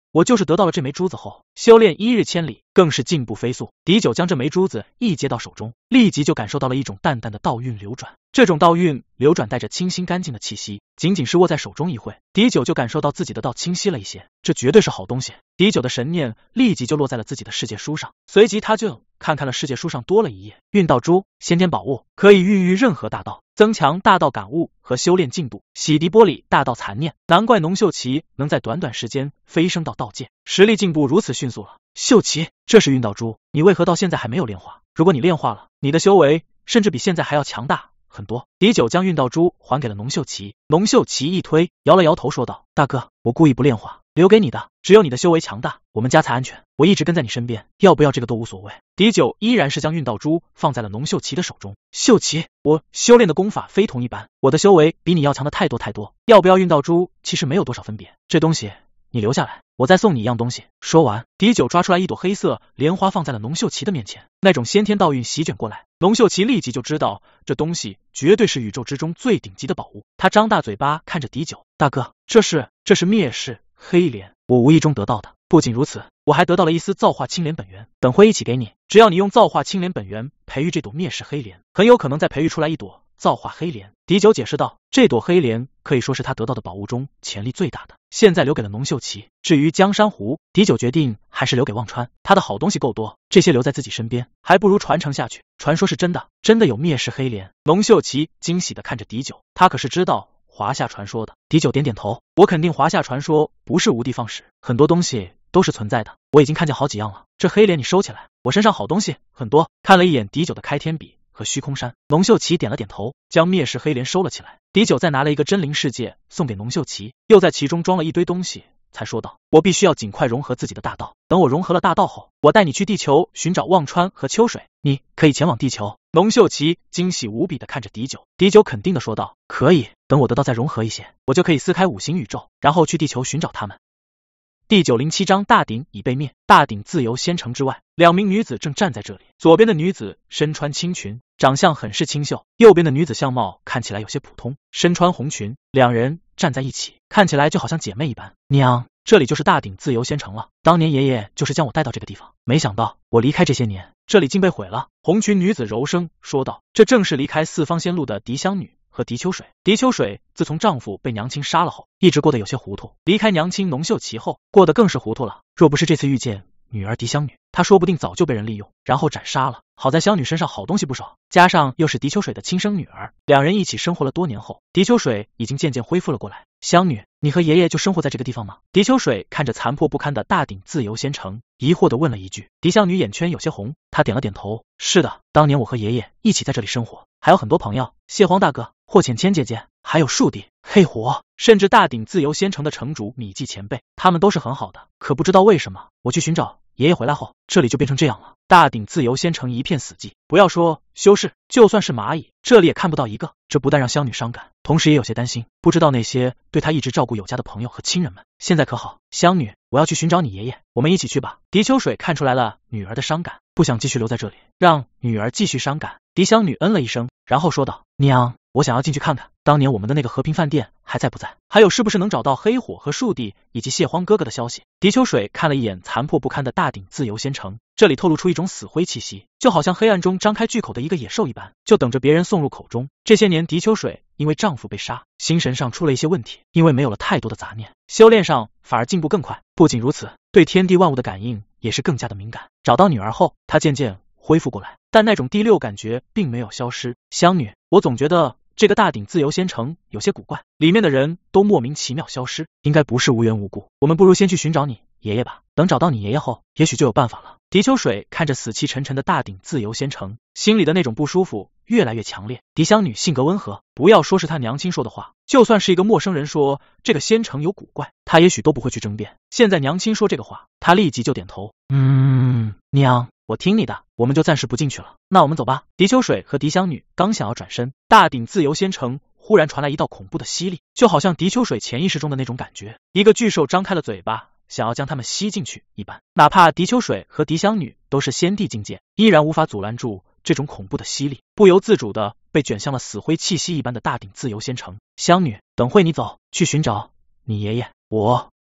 我就是得到了这枚珠子后，修炼一日千里，更是进步飞速。狄九将这枚珠子一接到手中，立即就感受到了一种淡淡的道运流转。这种道运流转带着清新干净的气息，仅仅是握在手中一会，狄九就感受到自己的道清晰了一些，这绝对是好东西。狄九的神念立即就落在了自己的世界书上，随即他就看了世界书上多了一页，运道珠，先天宝物，可以孕育任何大道，增强大道感悟和修炼进度，洗涤玻璃大道残念。难怪农秀奇能在短短时间飞升到道界，实力进步如此迅速了。秀奇，这是运道珠，你为何到现在还没有炼化？如果你炼化了，你的修为甚至比现在还要强大很多。狄九将运道珠还给了农秀奇，农秀奇一推，摇了摇头说道：大哥，我故意不炼化，留给你的，只有你的修为强大，我们家才安全，我一直跟在你身边，要不要这个都无所谓。狄九依然是将运道珠放在了农秀奇的手中。秀奇，我修炼的功法非同一般，我的修为比你要强的太多，要不要运道珠其实没有多少分别，这东西你留下来，我再送你一样东西。说完，狄九抓出来一朵黑色莲花放在了农秀奇的面前，那种先天道运席卷过来，农秀奇立即就知道这东西绝对是宇宙之中最顶级的宝物。他张大嘴巴看着狄九，大哥，这是灭世黑莲，我无意中得到的。不仅如此，我还得到了一丝造化青莲本源，等会一起给你。只要你用造化青莲本源培育这朵灭世黑莲，很有可能再培育出来一朵造化黑莲。狄九解释道，这朵黑莲可以说是他得到的宝物中潜力最大的，现在留给了农秀奇。至于江山湖，狄九决定还是留给忘川，他的好东西够多，这些留在自己身边，还不如传承下去。传说是真的，真的有灭世黑莲。农秀奇惊喜地看着狄九，他可是知道华夏传说的。狄九点点头，我肯定华夏传说不是无的放矢，很多东西都是存在的，我已经看见好几样了。这黑莲你收起来，我身上好东西很多。看了一眼狄九的开天笔和虚空山，农秀奇点了点头，将灭世黑莲收了起来。狄九再拿了一个真灵世界送给农秀奇，又在其中装了一堆东西，才说道，我必须要尽快融合自己的大道，等我融合了大道后，我带你去地球寻找忘川和秋水，你可以前往地球。农秀奇惊喜无比的看着狄九，狄九肯定的说道，可以，等我得到再融合一些，我就可以撕开五行宇宙，然后去地球寻找他们。第907章大鼎已被灭。大鼎自由仙城之外，两名女子正站在这里。左边的女子身穿青裙，长相很是清秀；右边的女子相貌看起来有些普通，身穿红裙。两人站在一起，看起来就好像姐妹一般。娘，这里就是大鼎自由仙城了。当年爷爷就是将我带到这个地方，没想到我离开这些年，这里竟被毁了。红裙女子柔声说道，这正是离开四方仙路的狄香女和狄秋水。狄秋水自从丈夫被娘亲杀了后，一直过得有些糊涂，离开娘亲农秀奇后，过得更是糊涂了。若不是这次遇见女儿狄香女，她说不定早就被人利用，然后斩杀了。好在香女身上好东西不少，加上又是狄秋水的亲生女儿，两人一起生活了多年后，狄秋水已经渐渐恢复了过来。香女，你和爷爷就生活在这个地方吗？狄秋水看着残破不堪的大鼎自由仙城，疑惑地问了一句。狄香女眼圈有些红，她点了点头，是的，当年我和爷爷一起在这里生活，还有很多朋友，谢荒大哥、霍浅千姐姐，还有树弟、黑虎，甚至大鼎自由仙城的城主米季前辈，他们都是很好的。可不知道为什么，我去寻找爷爷回来后，这里就变成这样了。大鼎自由仙城一片死寂，不要说修士，就算是蚂蚁，这里也看不到一个。这不但让香女伤感，同时也有些担心，不知道那些对她一直照顾有加的朋友和亲人们现在可好？香女，我要去寻找你爷爷，我们一起去吧。狄秋水看出来了女儿的伤感，不想继续留在这里，让女儿继续伤感。狄香女嗯了一声，然后说道，娘，我想要进去看看，当年我们的那个和平饭店还在不在？还有是不是能找到黑火和树弟以及谢荒哥哥的消息？狄秋水看了一眼残破不堪的大鼎自由仙城，这里透露出一种死灰气息，就好像黑暗中张开巨口的一个野兽一般，就等着别人送入口中。这些年狄秋水因为丈夫被杀，心神上出了一些问题，因为没有了太多的杂念，修炼上反而进步更快。不仅如此，对天地万物的感应也是更加的敏感。找到女儿后，她渐渐恢复过来，但那种第六感觉并没有消失。香女，我总觉得这个大鼎自由仙城有些古怪，里面的人都莫名其妙消失，应该不是无缘无故。我们不如先去寻找你爷爷吧，等找到你爷爷后，也许就有办法了。狄秋水看着死气沉沉的大鼎自由仙城，心里的那种不舒服越来越强烈。狄香女性格温和，不要说是她娘亲说的话，就算是一个陌生人说这个仙城有古怪，她也许都不会去争辩。现在娘亲说这个话，她立即就点头，娘，我听你的，我们就暂时不进去了，那我们走吧。狄秋水和狄香女刚想要转身，大鼎自由仙城忽然传来一道恐怖的吸力，就好像狄秋水潜意识中的那种感觉，一个巨兽张开了嘴巴，想要将他们吸进去一般。哪怕狄秋水和狄香女都是仙帝境界，依然无法阻拦住这种恐怖的吸力，不由自主的被卷向了死灰气息一般的大鼎自由仙城。香女，等会你走，去寻找你爷爷。我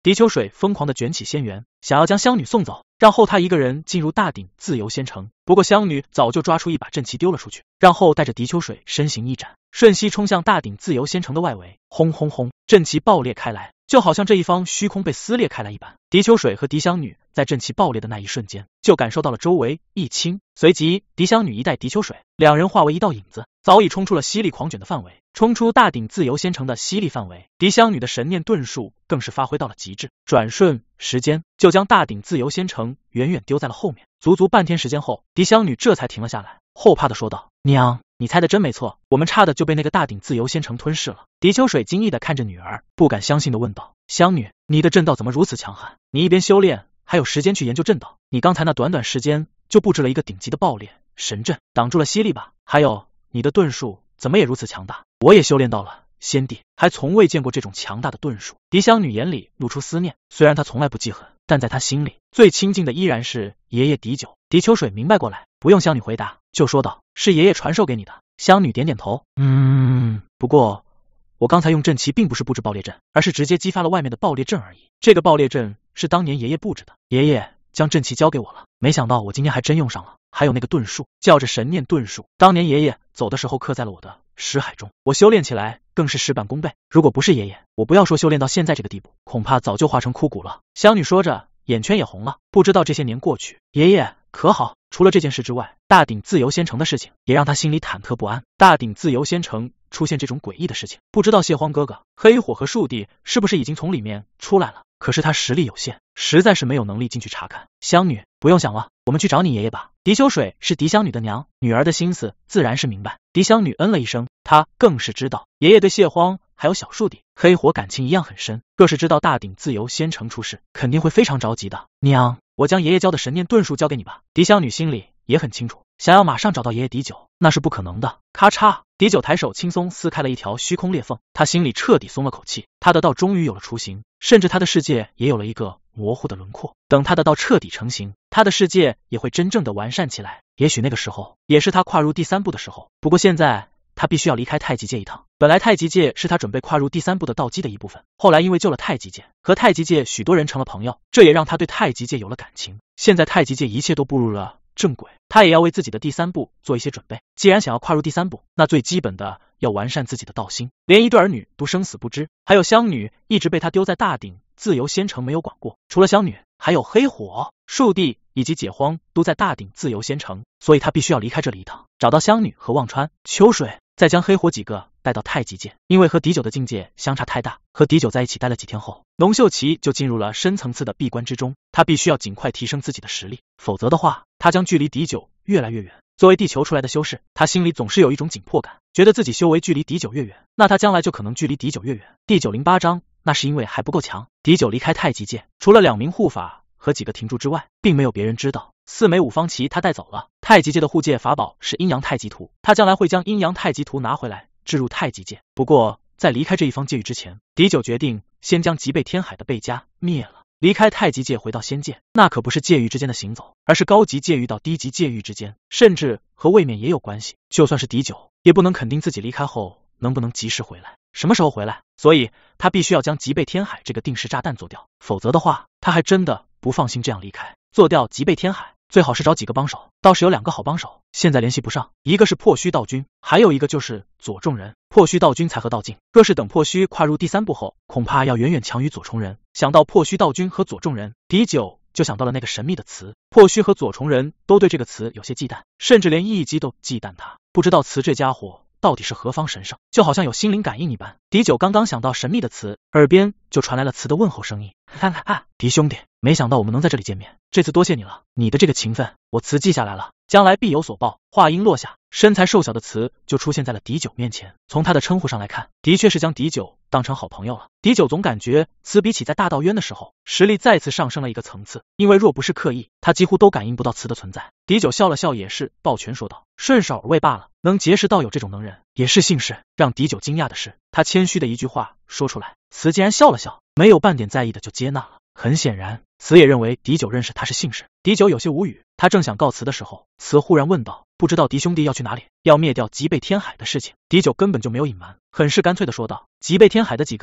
狄秋水疯狂地卷起仙辕，想要将香女送走，让后他一个人进入大鼎自由仙城。不过香女早就抓出一把阵旗丢了出去，让后带着狄秋水身形一展，瞬息冲向大鼎自由仙城的外围。轰轰轰，阵旗爆裂开来，就好像这一方虚空被撕裂开来一般。狄秋水和狄香女在阵旗爆裂的那一瞬间，就感受到了周围一轻，随即狄香女一带狄秋水，两人化为一道影子，早已冲出了吸力狂卷的范围，冲出大鼎自由仙城的吸力范围。狄香女的神念遁术更是发挥到了极致，转瞬时间就将大鼎自由仙城远远丢在了后面。足足半天时间后，狄香女这才停了下来，后怕的说道：“娘，你猜的真没错，我们差的就被那个大鼎自由仙城吞噬了。”狄秋水惊异的看着女儿，不敢相信的问道：“香女，你的阵道怎么如此强悍？你一边修炼，还有时间去研究阵道？你刚才那短短时间就布置了一个顶级的爆裂神阵，挡住了吸力吧？还有，你的遁术怎么也如此强大？我也修炼到了仙帝，还从未见过这种强大的遁术。”狄香女眼里露出思念，虽然她从来不记恨，但在她心里最亲近的依然是爷爷狄九。狄秋水明白过来，不用香女回答，就说道：“是爷爷传授给你的。”香女点点头，不过我刚才用阵旗并不是布置爆裂阵，而是直接激发了外面的爆裂阵而已。这个爆裂阵是当年爷爷布置的，爷爷将阵旗交给我了，没想到我今天还真用上了。还有那个遁术，叫着神念遁术，当年爷爷走的时候刻在了我的识海中，我修炼起来更是事半功倍。如果不是爷爷，我不要说修炼到现在这个地步，恐怕早就化成枯骨了。香女说着，眼圈也红了。不知道这些年过去，爷爷可好？除了这件事之外，大鼎自由仙城的事情也让他心里忐忑不安。大鼎自由仙城出现这种诡异的事情，不知道谢荒哥哥、黑火和树弟是不是已经从里面出来了？可是他实力有限，实在是没有能力进去查看。香女，不用想了，我们去找你爷爷吧。狄秋水是狄香女的娘，女儿的心思自然是明白。狄香女嗯了一声，她更是知道爷爷对谢荒还有小树弟、黑火感情一样很深，若是知道大鼎自由仙城出事，肯定会非常着急的。娘，我将爷爷教的神念遁术交给你吧。狄香女心里也很清楚，想要马上找到爷爷狄九，那是不可能的。咔嚓，狄九抬手轻松撕开了一条虚空裂缝，他心里彻底松了口气，他的道终于有了雏形，甚至他的世界也有了一个模糊的轮廓。等他的道彻底成型，他的世界也会真正的完善起来。也许那个时候也是他跨入第3步的时候。不过现在他必须要离开太极界一趟。本来太极界是他准备跨入第3步的道基的一部分，后来因为救了太极界，和太极界许多人成了朋友，这也让他对太极界有了感情。现在太极界一切都步入了正轨，他也要为自己的第3步做一些准备。既然想要跨入第3步，那最基本的要完善自己的道心。连一对儿女都生死不知，还有香女一直被他丢在大鼎自由仙城没有管过。除了香女，还有黑火、树弟以及解荒都在大鼎自由仙城，所以他必须要离开这里一趟，找到香女和忘川、秋水，再将黑火几个带到太极界。因为和狄九的境界相差太大，和狄九在一起待了几天后，龙秀奇就进入了深层次的闭关之中。他必须要尽快提升自己的实力，否则的话，他将距离狄九越来越远。作为地球出来的修士，他心里总是有一种紧迫感，觉得自己修为距离狄九越远，那他将来就可能距离狄九越远。第908章，那是因为还不够强。狄九离开太极界，除了2名护法和几个停住之外，并没有别人知道。4枚五方旗他带走了。太极界的护戒法宝是阴阳太极图，他将来会将阴阳太极图拿回来置入太极界。不过在离开这一方界域之前，狄九决定先将极背天海的贝家灭了。离开太极界回到仙界，那可不是界域之间的行走，而是高级界域到低级界域之间，甚至和位面也有关系。就算是狄九，也不能肯定自己离开后能不能及时回来，什么时候回来，所以他必须要将极背天海这个定时炸弹做掉，否则的话，他还真的不放心这样离开。做掉极背天海，最好是找几个帮手，倒是有2个好帮手，现在联系不上，一个是破虚道君，还有一个就是左重人。破虚道君才合道境，若是等破虚跨入第3步后，恐怕要远远强于左重人。想到破虚道君和左重人，狄九就想到了那个神秘的词。破虚和左重人都对这个词有些忌惮，甚至连义基都忌惮他。不知道词这家伙到底是何方神圣，就好像有心灵感应一般。狄九刚刚想到神秘的词，耳边就传来了词的问候声音：狄兄弟，没想到我们能在这里见面，这次多谢你了，你的这个情分我词记下来了，将来必有所报。话音落下，身材瘦小的词就出现在了狄九面前。从他的称呼上来看，的确是将狄九当成好朋友了。狄九总感觉词比起在大道渊的时候，实力再次上升了一个层次，因为若不是刻意，他几乎都感应不到词的存在。狄九笑了笑，也是抱拳说道：顺手而为罢了，能结识到有这种能人，也是幸事。让狄九惊讶的是，他谦虚的一句话说出来，词竟然笑了笑，没有半点在意的就接纳了。很显然，词也认为狄九认识他是幸事。狄九有些无语，他正想告辞的时候，词忽然问道：不知道狄兄弟要去哪里？要灭掉极背天海的事情。狄九根本就没有隐瞒，很是干脆的说道：极背天海的几个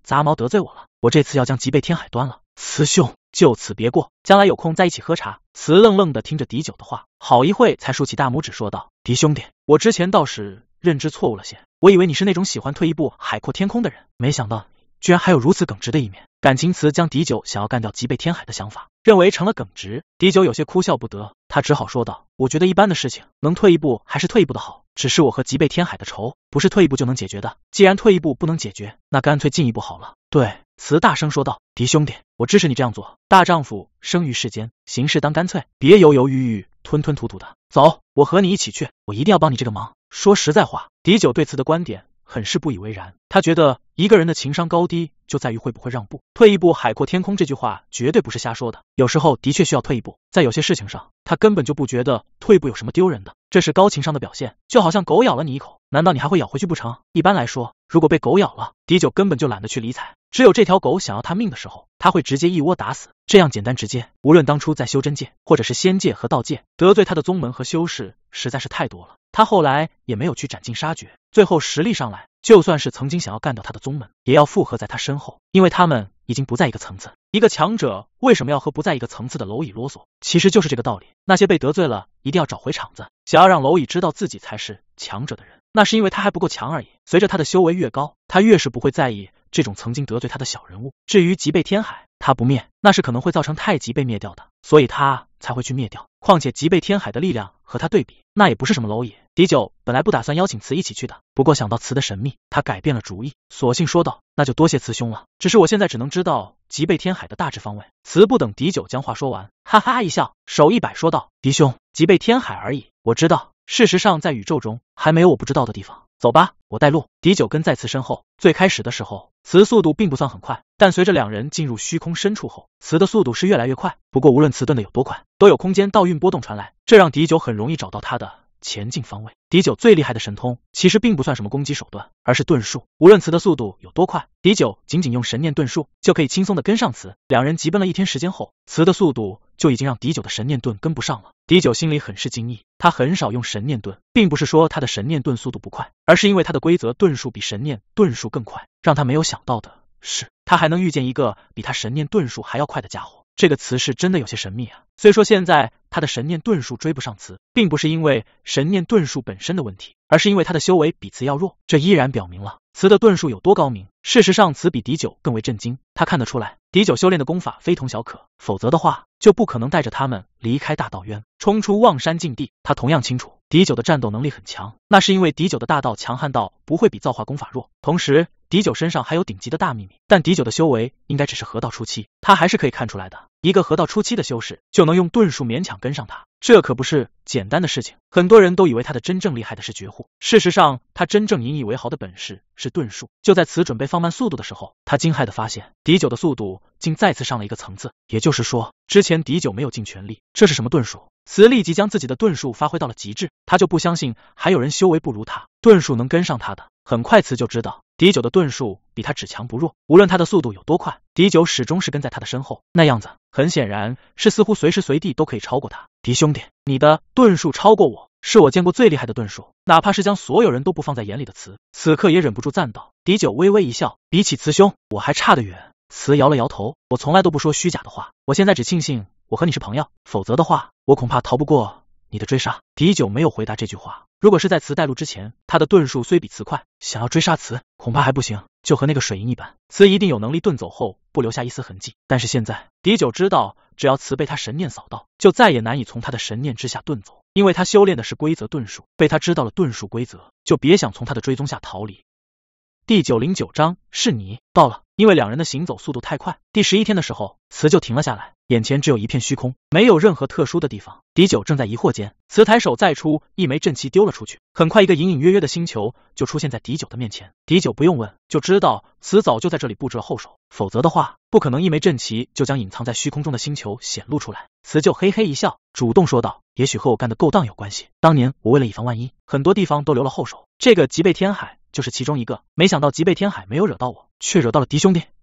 杂毛得罪我了，我这次要将极背天海端了。慈兄，就此别过，将来有空在一起喝茶。慈愣愣的听着狄九的话，好一会才竖起大拇指说道：狄兄弟，我之前倒是认知错误了些，我以为你是那种喜欢退一步海阔天空的人，没想到居然还有如此耿直的一面。感情词将狄九想要干掉极背天海的想法认为成了耿直，狄九有些哭笑不得，他只好说道：我觉得一般的事情能退一步还是退一步的好，只是我和极背天海的仇不是退一步就能解决的，既然退一步不能解决，那干脆进一步好了。对，慈大声说道：狄兄弟，我支持你这样做，大丈夫生于世间，行事当干脆，别犹犹豫豫吞吞吐吐的。走，我和你一起去，我一定要帮你这个忙。说实在话，狄九对慈的观点很是不以为然，他觉得一个人的情商高低就在于会不会让步，退一步海阔天空这句话绝对不是瞎说的，有时候的确需要退一步，在有些事情上他根本就不觉得退步有什么丢人的，这是高情商的表现。就好像狗咬了你一口，难道你还会咬回去不成？一般来说，如果被狗咬了，狄九根本就懒得去理睬，只有这条狗想要他命的时候，他会直接一窝打死，这样简单直接。无论当初在修真界或者是仙界和道界，得罪他的宗门和修士实在是太多了，他后来也没有去斩尽杀绝，最后实力上来，就算是曾经想要干掉他的宗门，也要附和在他身后，因为他们已经不在一个层次。一个强者为什么要和不在一个层次的蝼蚁啰嗦？其实就是这个道理。那些被得罪了一定要找回场子，想要让蝼蚁知道自己才是强者的人，那是因为他还不够强而已。随着他的修为越高，他越是不会在意这种曾经得罪他的小人物。至于极背天海，他不灭，那是可能会造成太极被灭掉的，所以他才会去灭掉。况且极背天海的力量和他对比，那也不是什么蝼蚁。狄九本来不打算邀请慈一起去的，不过想到慈的神秘，他改变了主意，索性说道：那就多谢慈兄了，只是我现在只能知道极背天海的大致方位。慈不等狄九将话说完，哈哈一笑，手一摆说道：狄兄，极背天海而已，我知道，事实上在宇宙中还没有我不知道的地方。走吧，我带路。狄九跟在慈身后。最开始的时候，慈速度并不算很快，但随着两人进入虚空深处后，慈的速度是越来越快。不过无论慈遁的有多快，都有空间倒运波动传来，这让狄九很容易找到他的前进方位。狄九最厉害的神通其实并不算什么攻击手段，而是遁术。无论慈的速度有多快，狄九仅仅用神念遁术就可以轻松的跟上慈。两人急奔了一天时间后，慈的速度就已经让狄九的神念遁跟不上了。狄九心里很是惊异，他很少用神念遁，并不是说他的神念遁速度不快，而是因为他的规则遁术比神念遁术更快。让他没有想到的是，他还能遇见一个比他神念遁术还要快的家伙。这个慈是真的有些神秘啊。虽说现在他的神念遁术追不上慈，并不是因为神念遁术本身的问题，而是因为他的修为比慈要弱，这依然表明了慈的遁术有多高明。事实上，慈比狄九更为震惊，他看得出来狄九修炼的功法非同小可，否则的话就不可能带着他们离开大道渊，冲出望山禁地。他同样清楚狄九的战斗能力很强，那是因为狄九的大道强悍到不会比造化功法弱，同时狄九身上还有顶级的大秘密，但狄九的修为应该只是河道初期，他还是可以看出来的。一个河道初期的修士就能用遁术勉强跟上他，这可不是简单的事情。很多人都以为他的真正厉害的是绝户，事实上他真正引以为豪的本事是遁术。就在慈准备放慢速度的时候，他惊骇地发现狄九的速度竟再次上了一个层次，也就是说之前狄九没有尽全力。这是什么遁术？慈立即将自己的遁术发挥到了极致，他就不相信还有人修为不如他，遁术能跟上他的。很快慈就知道狄九的遁术比他只强不弱，无论他的速度有多快，狄九始终是跟在他的身后，那样子很显然是似乎随时随地都可以超过他。狄兄弟，你的遁术超过我，是我见过最厉害的遁术。哪怕是将所有人都不放在眼里的慈，此刻也忍不住赞道。狄九微微一笑，比起慈兄，我还差得远。慈摇了摇头，我从来都不说虚假的话，我现在只庆幸我和你是朋友，否则的话，我恐怕逃不过你的追杀。狄九没有回答这句话。如果是在慈带路之前，他的遁术虽比慈快，想要追杀慈恐怕还不行，就和那个水银一般，慈一定有能力遁走后不留下一丝痕迹。但是现在狄九知道，只要慈被他神念扫到，就再也难以从他的神念之下遁走，因为他修炼的是规则遁术，被他知道了遁术规则，就别想从他的追踪下逃离。第909章是你到了。因为两人的行走速度太快，第11天的时候，慈就停了下来，眼前只有一片虚空，没有任何特殊的地方。狄九正在疑惑间，慈抬手再出一枚阵旗丢了出去，很快一个隐隐约约的星球就出现在狄九的面前。狄九不用问就知道慈早就在这里布置了后手，否则的话不可能一枚阵旗就将隐藏在虚空中的星球显露出来。慈就嘿嘿一笑，主动说道，也许和我干的勾当有关系，当年我为了以防万一，很多地方都留了后手，这个极背天海就是其中一个，没想到极背天海没有惹到我，却惹到了狄兄弟。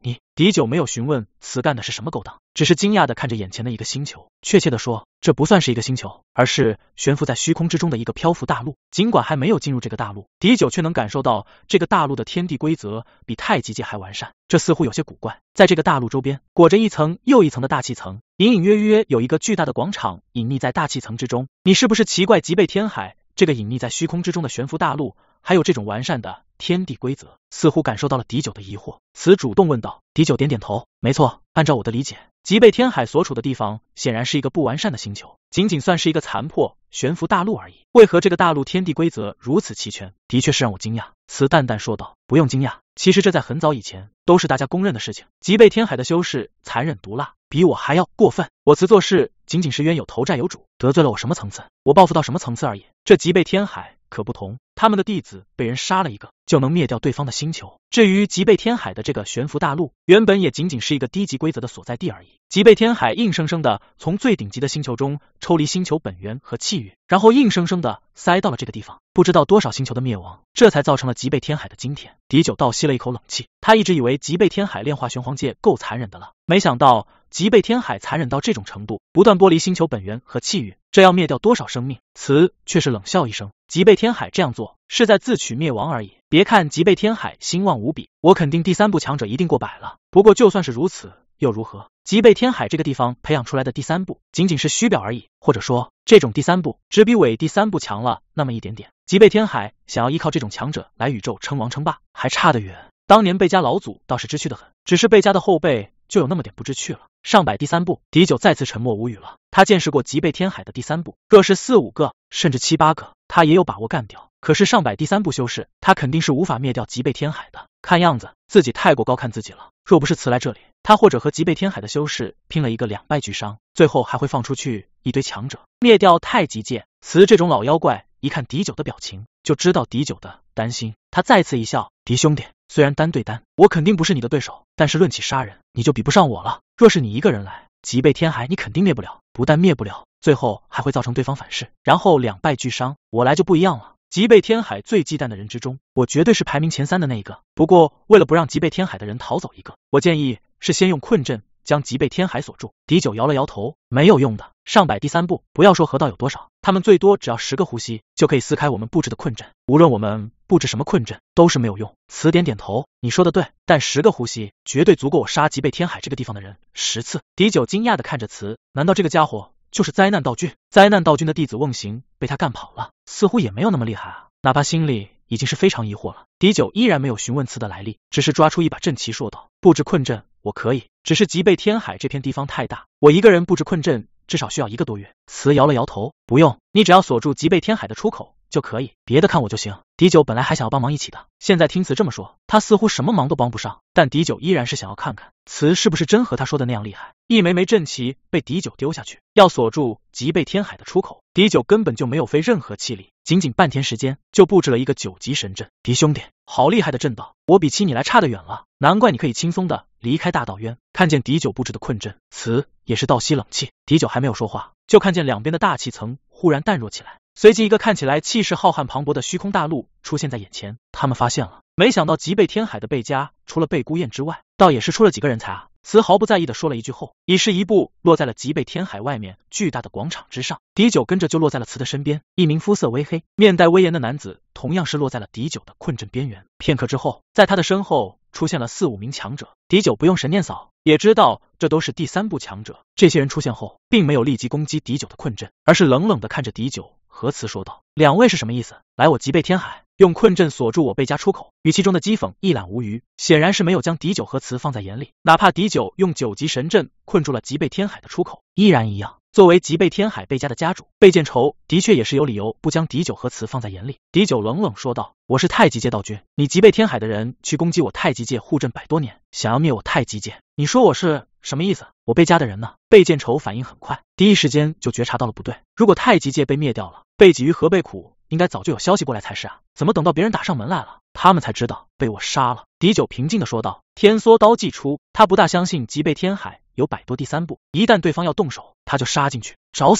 你狄九没有询问此干的是什么勾当，只是惊讶地看着眼前的一个星球，确切地说，这不算是一个星球，而是悬浮在虚空之中的一个漂浮大陆。尽管还没有进入这个大陆，狄九却能感受到这个大陆的天地规则比太极界还完善，这似乎有些古怪。在这个大陆周边裹着一层又一层的大气层，隐隐约约有一个巨大的广场隐匿在大气层之中。你是不是奇怪极背天海这个隐匿在虚空之中的悬浮大陆还有这种完善的天地规则？似乎感受到了狄九的疑惑，此主动问道。狄九点点头，没错，按照我的理解，极背天海所处的地方显然是一个不完善的星球，仅仅算是一个残破悬浮大陆而已。为何这个大陆天地规则如此齐全？的确是让我惊讶。此淡淡说道。不用惊讶，其实这在很早以前都是大家公认的事情。极背天海的修士残忍毒辣，比我还要过分。我辞做事仅仅是冤有头债有主，得罪了我什么层次，我报复到什么层次而已。这极背天海可不同，他们的弟子被人杀了一个，就能灭掉对方的星球。至于极背天海的这个悬浮大陆，原本也仅仅是一个低级规则的所在地而已。极背天海硬生生的从最顶级的星球中抽离星球本源和气运，然后硬生生的塞到了这个地方，不知道多少星球的灭亡，这才造成了极背天海的今天。狄九倒吸了一口冷气，他一直以为极背天海炼化玄黄界够残忍的了，没想到极背天海残忍到这种程度，不断剥离星球本源和气运，这要灭掉多少生命？此却是冷笑一声，极背天海这样做是在自取灭亡而已。别看极背天海兴旺无比，我肯定第三部强者一定过百了，不过就算是如此又如何？极背天海这个地方培养出来的第三部仅仅是虚表而已，或者说这种第三部只比伪第三部强了那么一点点。极背天海想要依靠这种强者来宇宙称王称霸还差得远。当年贝家老祖倒是知趣的很，只是贝家的后辈就有那么点不知趣了。上百第三部，狄九再次沉默无语了。他见识过极背天海的第三部，若是4、5个甚至7、8个，他也有把握干掉。可是上百第三部修士，他肯定是无法灭掉极背天海的。看样子自己太过高看自己了，若不是辞来这里，他或者和极背天海的修士拼了一个2败俱伤，最后还会放出去一堆强者灭掉太极界。辞这种老妖怪一看狄九的表情，就知道狄九的担心。他再次一笑，狄兄弟，虽然单对单我肯定不是你的对手，但是论起杀人，你就比不上我了。若是你一个人来，极背天海你肯定灭不了，不但灭不了，最后还会造成对方反噬，然后2败俱伤。我来就不一样了，极背天海最忌惮的人之中，我绝对是排名前3的那一个。不过为了不让极背天海的人逃走一个，我建议是先用困阵将极背天海锁住。狄九摇了摇头，没有用的。上百第三部，不要说河道有多少，他们最多只要10个呼吸就可以撕开我们布置的困阵，无论我们布置什么困阵都是没有用。词点点头，你说的对，但10个呼吸绝对足够我杀极背天海这个地方的人10次。狄九惊讶地看着词，难道这个家伙就是灾难道君？灾难道君的弟子瓮行被他干跑了，似乎也没有那么厉害啊，哪怕心里已经是非常疑惑了。狄九依然没有询问词的来历，只是抓出一把阵旗说道，布置困阵我可以，只是极背天海这片地方太大，我一个人布置困阵至少需要1个多月。词摇了摇头，不用，你只要锁住极背天海的出口就可以，别的看我就行。狄九本来还想要帮忙一起的，现在听词这么说，他似乎什么忙都帮不上，但狄九依然是想要看看词是不是真和他说的那样厉害。一枚枚阵旗被狄九丢下去，要锁住极背天海的出口，狄九根本就没有费任何气力，仅仅半天时间就布置了一个9级神阵。狄兄弟，好厉害的阵道，我比起你来差得远了，难怪你可以轻松的离开大道渊。看见狄九布置的困阵，词也是倒吸冷气。狄九还没有说话，就看见两边的大气层忽然淡弱起来，随即一个看起来气势浩瀚磅礴的虚空大陆出现在眼前。他们发现了，没想到极背天海的贝家除了贝孤雁之外，倒也是出了几个人才啊。词毫不在意的说了一句后，已是一步落在了极背天海外面巨大的广场之上。狄九跟着就落在了词的身边，一名肤色微黑、面带威严的男子同样是落在了狄九的困阵边缘。片刻之后，在他的身后出现了4、5名强者。狄九不用神念扫也知道这都是第3部强者。这些人出现后，并没有立即攻击狄九的困阵，而是冷冷的看着狄九和词说道，两位是什么意思？来我极背天海用困阵锁住我贝家出口，语气中的讥讽一览无余，显然是没有将狄九和词放在眼里。哪怕狄九用9级神阵困住了极背天海的出口，依然一样。作为极背天海贝家的家主，贝见愁的确也是有理由不将狄九和词放在眼里。狄九冷冷说道，我是太极界道君，你极背天海的人去攻击我太极界护阵100多年，想要灭我太极界，你说我是什么意思？我贝家的人呢？贝见愁反应很快，第一时间就觉察到了不对。如果太极界被灭掉了，贝鲫鱼和贝苦应该早就有消息过来才是啊，怎么等到别人打上门来了，他们才知道被我杀了？狄九平静的说道，天梭刀既出，他不大相信极背天海有100多第3部，一旦对方要动手，他就杀进去找死。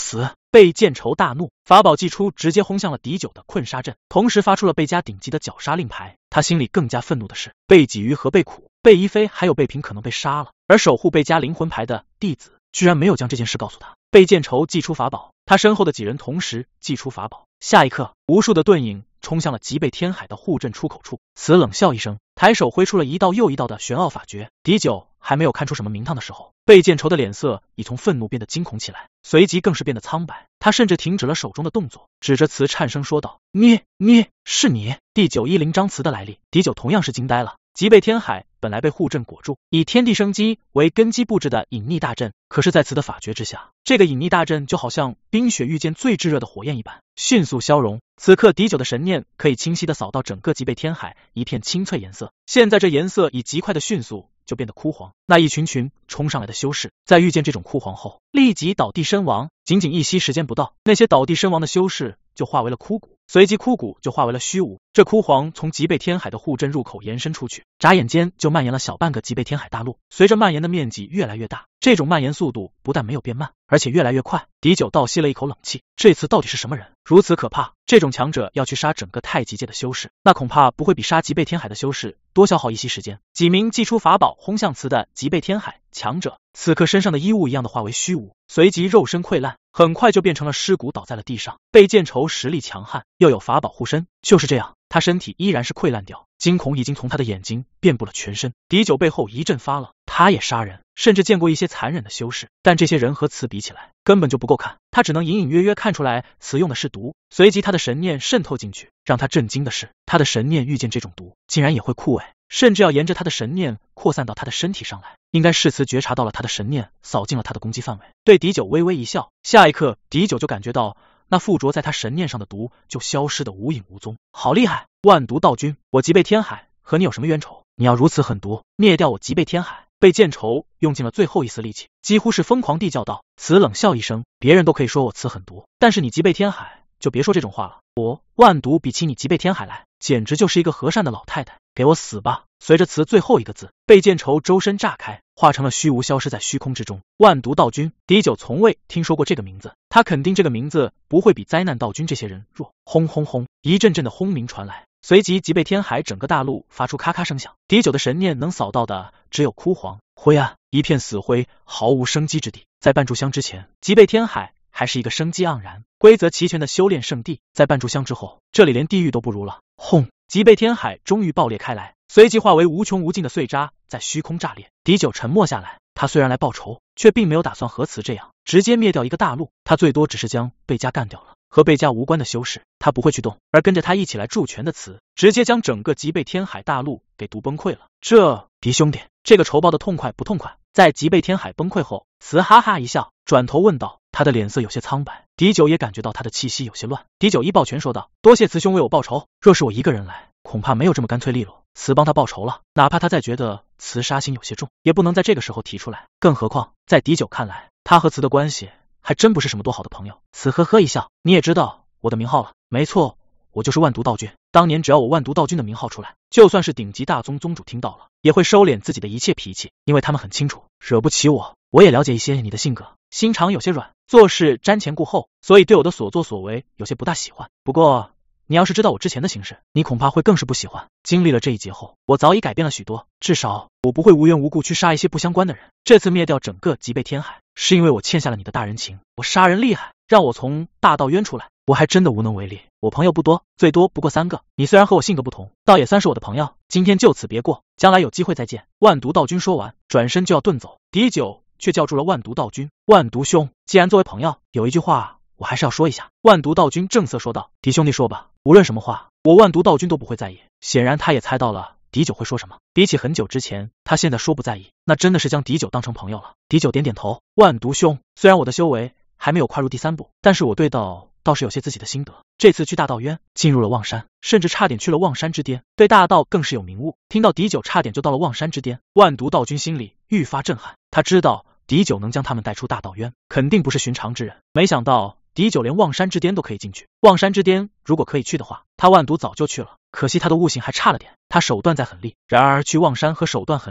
被见愁大怒，法宝祭出，直接轰向了敌九的困杀阵，同时发出了贝家顶级的绞杀令牌。他心里更加愤怒的是，贝几鱼和贝苦、贝一飞还有贝平可能被杀了，而守护贝家灵魂牌的弟子居然没有将这件事告诉他。贝见愁祭出法宝，他身后的几人同时祭出法宝，下一刻，无数的盾影冲向了极贝天海的护阵出口处。此冷笑一声，抬手挥出了一道又一道的玄奥法诀。敌九还没有看出什么名堂的时候，贝见愁的脸色已从愤怒变得惊恐起来，随即更是变得苍白。他甚至停止了手中的动作，指着慈颤声说道：“你是你？”第910章慈的来历，敌九同样是惊呆了。极贝天海本来被护阵裹住，以天地生机为根基布置的隐匿大阵，可是在慈的法诀之下，这个隐匿大阵就好像冰雪遇见最炙热的火焰一般，迅速消融。此刻敌九的神念可以清晰地扫到整个极贝天海，一片青翠颜色。现在这颜色以极快的迅速就变得枯黄，那一群群冲上来的修士在遇见这种枯黄后立即倒地身亡，仅仅一息时间不到，那些倒地身亡的修士就化为了枯骨，随即枯骨就化为了虚无。这枯黄从极贝天海的护阵入口延伸出去，眨眼间就蔓延了小半个极贝天海大陆。随着蔓延的面积越来越大，这种蔓延速度不但没有变慢，而且越来越快。敌九倒吸了一口冷气，这次到底是什么人如此可怕？这种强者要去杀整个太极界的修士，那恐怕不会比杀极贝天海的修士多消耗一息时间。几名祭出法宝轰向慈的极贝天海强者，此刻身上的衣物一样的化为虚无，随即肉身溃烂，很快就变成了尸骨，倒在了地上。贝见愁实力强悍，又有法宝护身，就是这样，他身体依然是溃烂掉，惊恐已经从他的眼睛遍布了全身。敌九背后一阵发冷，他也杀人，甚至见过一些残忍的修士，但这些人和慈比起来根本就不够看，他只能隐隐约约看出来慈用的是毒。随即他的神念渗透进去，让他震惊的是，他的神念遇见这种毒竟然也会枯萎，甚至要沿着他的神念扩散到他的身体上来。应该是慈觉察到了他的神念扫进了他的攻击范围，对敌九微微一笑，下一刻敌九就感觉到那附着在他神念上的毒就消失的无影无踪。好厉害，万毒道君，我极贝天海和你有什么冤仇？你要如此狠毒灭掉我极贝天海？贝见愁用尽了最后一丝力气，几乎是疯狂地叫道。慈冷笑一声，别人都可以说我慈狠毒，但是你极贝天海就别说这种话了，我万毒比起你极贝天海来，简直就是一个和善的老太太，给我死吧！随着慈最后一个字，贝见愁周身炸开，化成了虚无，消失在虚空之中。万毒道君，敌九从未听说过这个名字，他肯定这个名字不会比灾难道君这些人弱。轰轰轰，一阵阵的轰鸣传来，随即极贝天海整个大陆发出咔咔声响。敌九的神念能扫到的只有枯黄、灰暗，一片死灰，毫无生机之地。在半炷香之前，极贝天海还是一个生机盎然、规则齐全的修炼圣地，在半炷香之后，这里连地狱都不如了。轰！极贝天海终于爆裂开来，随即化为无穷无尽的碎渣，在虚空炸裂。敌九沉默下来，他虽然来报仇，却并没有打算和慈这样直接灭掉一个大陆，他最多只是将贝家干掉了，和贝家无关的修士他不会去动，而跟着他一起来助拳的慈，直接将整个极贝天海大陆给毒崩溃了。这敌兄弟，这个仇报的痛快不痛快？在极贝天海崩溃后，慈哈哈一笑，转头问道，他的脸色有些苍白。敌九也感觉到他的气息有些乱。敌九一抱拳说道，多谢慈兄为我报仇，若是我一个人来，恐怕没有这么干脆利落。慈帮他报仇了，哪怕他再觉得慈杀心有些重，也不能在这个时候提出来，更何况在敌九看来，他和慈的关系还真不是什么多好的朋友。慈呵呵一笑，你也知道我的名号了？没错，我就是万毒道君。当年只要我万毒道君的名号出来，就算是顶级大宗宗主听到了，也会收敛自己的一切脾气，因为他们很清楚，惹不起我。我也了解一些你的性格，心肠有些软，做事瞻前顾后，所以对我的所作所为有些不大喜欢。不过你要是知道我之前的行事，你恐怕会更是不喜欢。经历了这一劫后，我早已改变了许多，至少我不会无缘无故去杀一些不相关的人。这次灭掉整个极贝天海，是因为我欠下了你的大人情。我杀人厉害，让我从大道渊出来，我还真的无能为力。我朋友不多，最多不过3个，你虽然和我性格不同，倒也算是我的朋友，今天就此别过，将来有机会再见。万毒道君说完，转身就要遁走，敌九却叫住了万毒道君。万毒兄，既然作为朋友，有一句话我还是要说一下。万毒道君正色说道，敌兄弟说吧，无论什么话，我万毒道君都不会在意。显然他也猜到了敌九会说什么，比起很久之前，他现在说不在意，那真的是将敌九当成朋友了。敌九点点头，万毒兄，虽然我的修为还没有跨入第3步，但是我对道倒是有些自己的心得。这次去大道渊，进入了望山，甚至差点去了望山之巅，对大道更是有明悟。听到敌九差点就到了望山之巅，万毒道君心里愈发震撼，他知道敌九能将他们带出大道渊，肯定不是寻常之人。没想到敌九连望山之巅都可以进去，望山之巅如果可以去的话，他万毒早就去了，可惜他的悟性还差了点，他手段再狠厉，然而去望山和手段狠厉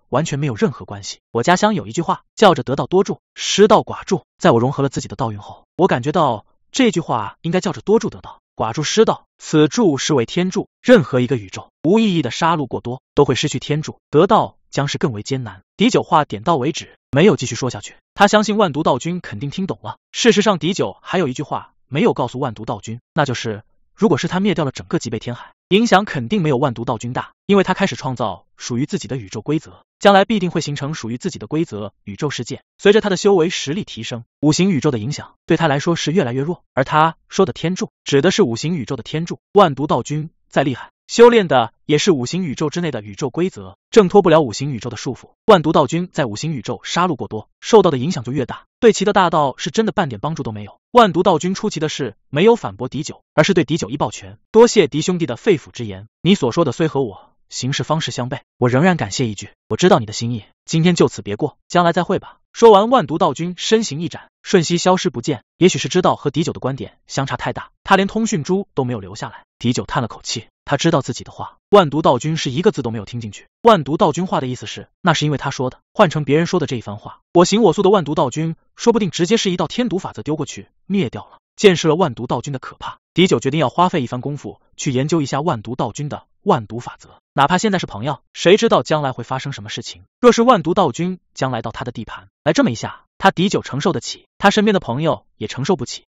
完全没有任何关系。我家乡有一句话叫着得道多助，失道寡助。在我融合了自己的道运后，我感觉到这句话应该叫着多助得道，寡助失道。此助是为天助，任何一个宇宙无意义的杀戮过多，都会失去天助，得道将是更为艰难。敌九话点到为止，没有继续说下去。他相信万毒道君肯定听懂了。事实上，敌九还有一句话没有告诉万毒道君，那就是如果是他灭掉了整个极北天海，影响肯定没有万毒道君大，因为他开始创造属于自己的宇宙规则，将来必定会形成属于自己的规则宇宙世界。随着他的修为实力提升，五行宇宙的影响对他来说是越来越弱，而他说的天助指的是五行宇宙的天助。万毒道君再厉害，修炼的也是五行宇宙之内的宇宙规则，挣脱不了五行宇宙的束缚。万毒道君在五行宇宙杀戮过多，受到的影响就越大，对其的大道是真的半点帮助都没有。万毒道君出奇的是没有反驳敌九，而是对敌九一抱拳，多谢敌兄弟的肺腑之言，你所说的虽和我行事方式相悖，我仍然感谢一句，我知道你的心意，今天就此别过，将来再会吧。说完，万毒道君身形一展，瞬息消失不见。也许是知道和敌九的观点相差太大，他连通讯珠都没有留下来。敌九叹了口气，他知道自己的话万毒道君是一个字都没有听进去。万毒道君话的意思是，那是因为他说的，换成别人说的这一番话，我行我素的万毒道君说不定直接是一道天毒法则丢过去灭掉了。见识了万毒道君的可怕，敌九决定要花费一番功夫去研究一下万毒道君的万毒法则，哪怕现在是朋友，谁知道将来会发生什么事情。若是万毒道君将来到他的地盘，来这么一下，他敌九承受得起，他身边的朋友也承受不起。